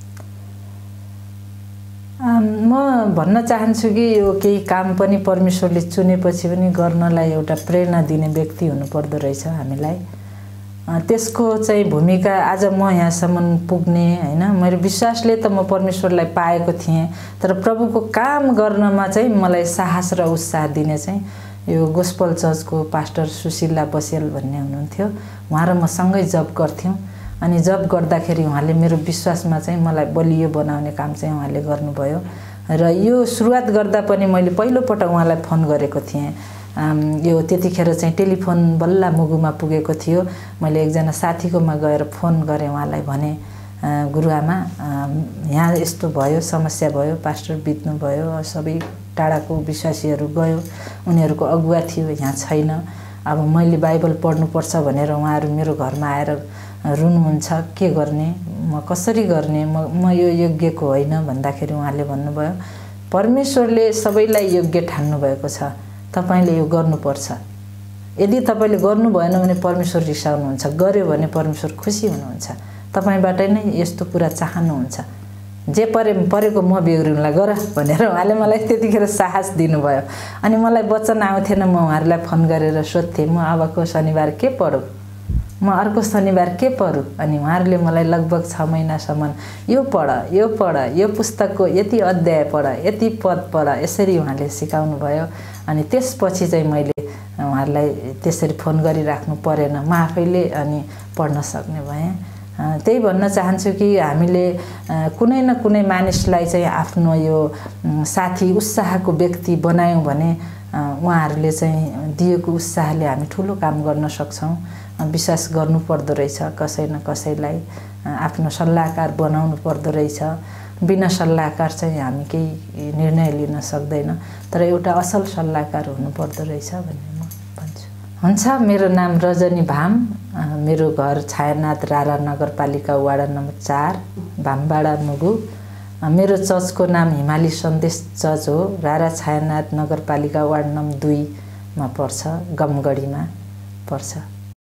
म भन्न चाहन्छु कि यो केही काम पनि परमेश्वरले चुनेपछि पनि गर्नलाई एउटा प्रेरणा दिने व्यक्ति हुनुपर्दो रहेछ हामीलाई। त्यसको चाहिँ भूमिका आज म यहाँसम्म पुग्ने होइन, मेरो विश्वासले त म परमेश्वरलाई पाएको थिएँ, तर प्रभुको काम गर्नमा चाहिँ मलाई साहस र उत्साह दिने चाहिँ यो गोस्पल चर्चको पास्टर सुशीला बसेल भन्ने हुनुहुन्थ्यो। उहाँ र म सँगै जब गर्थ्यौँ। अनि जब गर्दाखेरि उहाँले मेरो विश्वासमा चाहिँ मलाई बलियो बनाउने काम चाहिँ उहाँले गर्नुभयो। र यो सुरुवात गर्दा पनि मैले पहिलोपटक उहाँलाई फोन गरेको थिएँ। यो त्यतिखेर चाहिँ टेलिफोन बल्ल मुगुमा पुगेको थियो। मैले एकजना साथीकोमा गएर फोन गरेँ, उहाँलाई भने गुरुआमा यहाँ यस्तो भयो, समस्या भयो, पास्टर बित्नु भयो, सबै टाढाको विश्वासीहरू गयो, उनीहरूको अगुवा थियो, यहाँ छैन। अब मैले बाइबल पढ्नुपर्छ भनेर उहाँहरू मेरो घरमा आएर रुनुहुन्छ, के गर्ने, म कसरी गर्ने, म म यो योग्यको होइन भन्दाखेरि उहाँले भन्नुभयो परमेश्वरले सबैलाई योग्य ठान्नु भएको छ, तपाईँले यो गर्नुपर्छ। यदि तपाईँले गर्नु भएन भने परमेश्वर रिसाउनुहुन्छ, गर्यो भने परमेश्वर खुसी हुनुहुन्छ, तपाईँबाट नै यस्तो कुरा चाहनुहुन्छ, जे परे परेको म बेहोरिउँला गर भनेर उहाँले मलाई त्यतिखेर साहस दिनुभयो। अनि मलाई वचन आउँथेन, म उहाँहरूलाई फोन गरेर सोध्थेँ म अबको शनिबार के पढौँ, म अर्को शनिबार के पढौँ। अनि उहाँहरूले मलाई लगभग छ महिनासम्म यो पढ, यो पढ, यो पुस्तकको यति अध्याय पढ, यति पद पढ, यसरी उहाँले सिकाउनु भयो। अनि त्यसपछि चाहिँ मैले उहाँहरूलाई त्यसरी फोन गरिराख्नु परेन, म आफैले अनि पढ्न सक्ने भएँ। त्यही भन्न चाहन्छु कि हामीले कुनै न कुनै मानिसलाई चाहिँ आफ्नो यो साथी उत्साहको व्यक्ति बनायौँ भने उहाँहरूले चाहिँ दिएको उत्साहले हामी ठुलो काम गर्न सक्छौँ। विश्वास गर्नु पर्दो रहेछ कसै न कसैलाई, आफ्नो सल्लाहकार बनाउनु पर्दो रहेछ। बिना सल्लाहकार चाहिँ हामी केही निर्णय लिन सक्दैन, तर एउटा असल सल्लाहकार हुनुपर्दो रहेछ भन्ने म भन्छु। हुन्छ, मेरो नाम रजनी भाम, मेरो घर छायानाथ रारा नगरपालिका वाडा नम्बर चार भामबाडा मुगु। मेरो चर्चको नाम हिमाली सन्देश चर्च हो, रारा छायानाथ नगरपालिका वार्ड नम्बर दुईमा पर्छ, गमगढीमा पर्छ।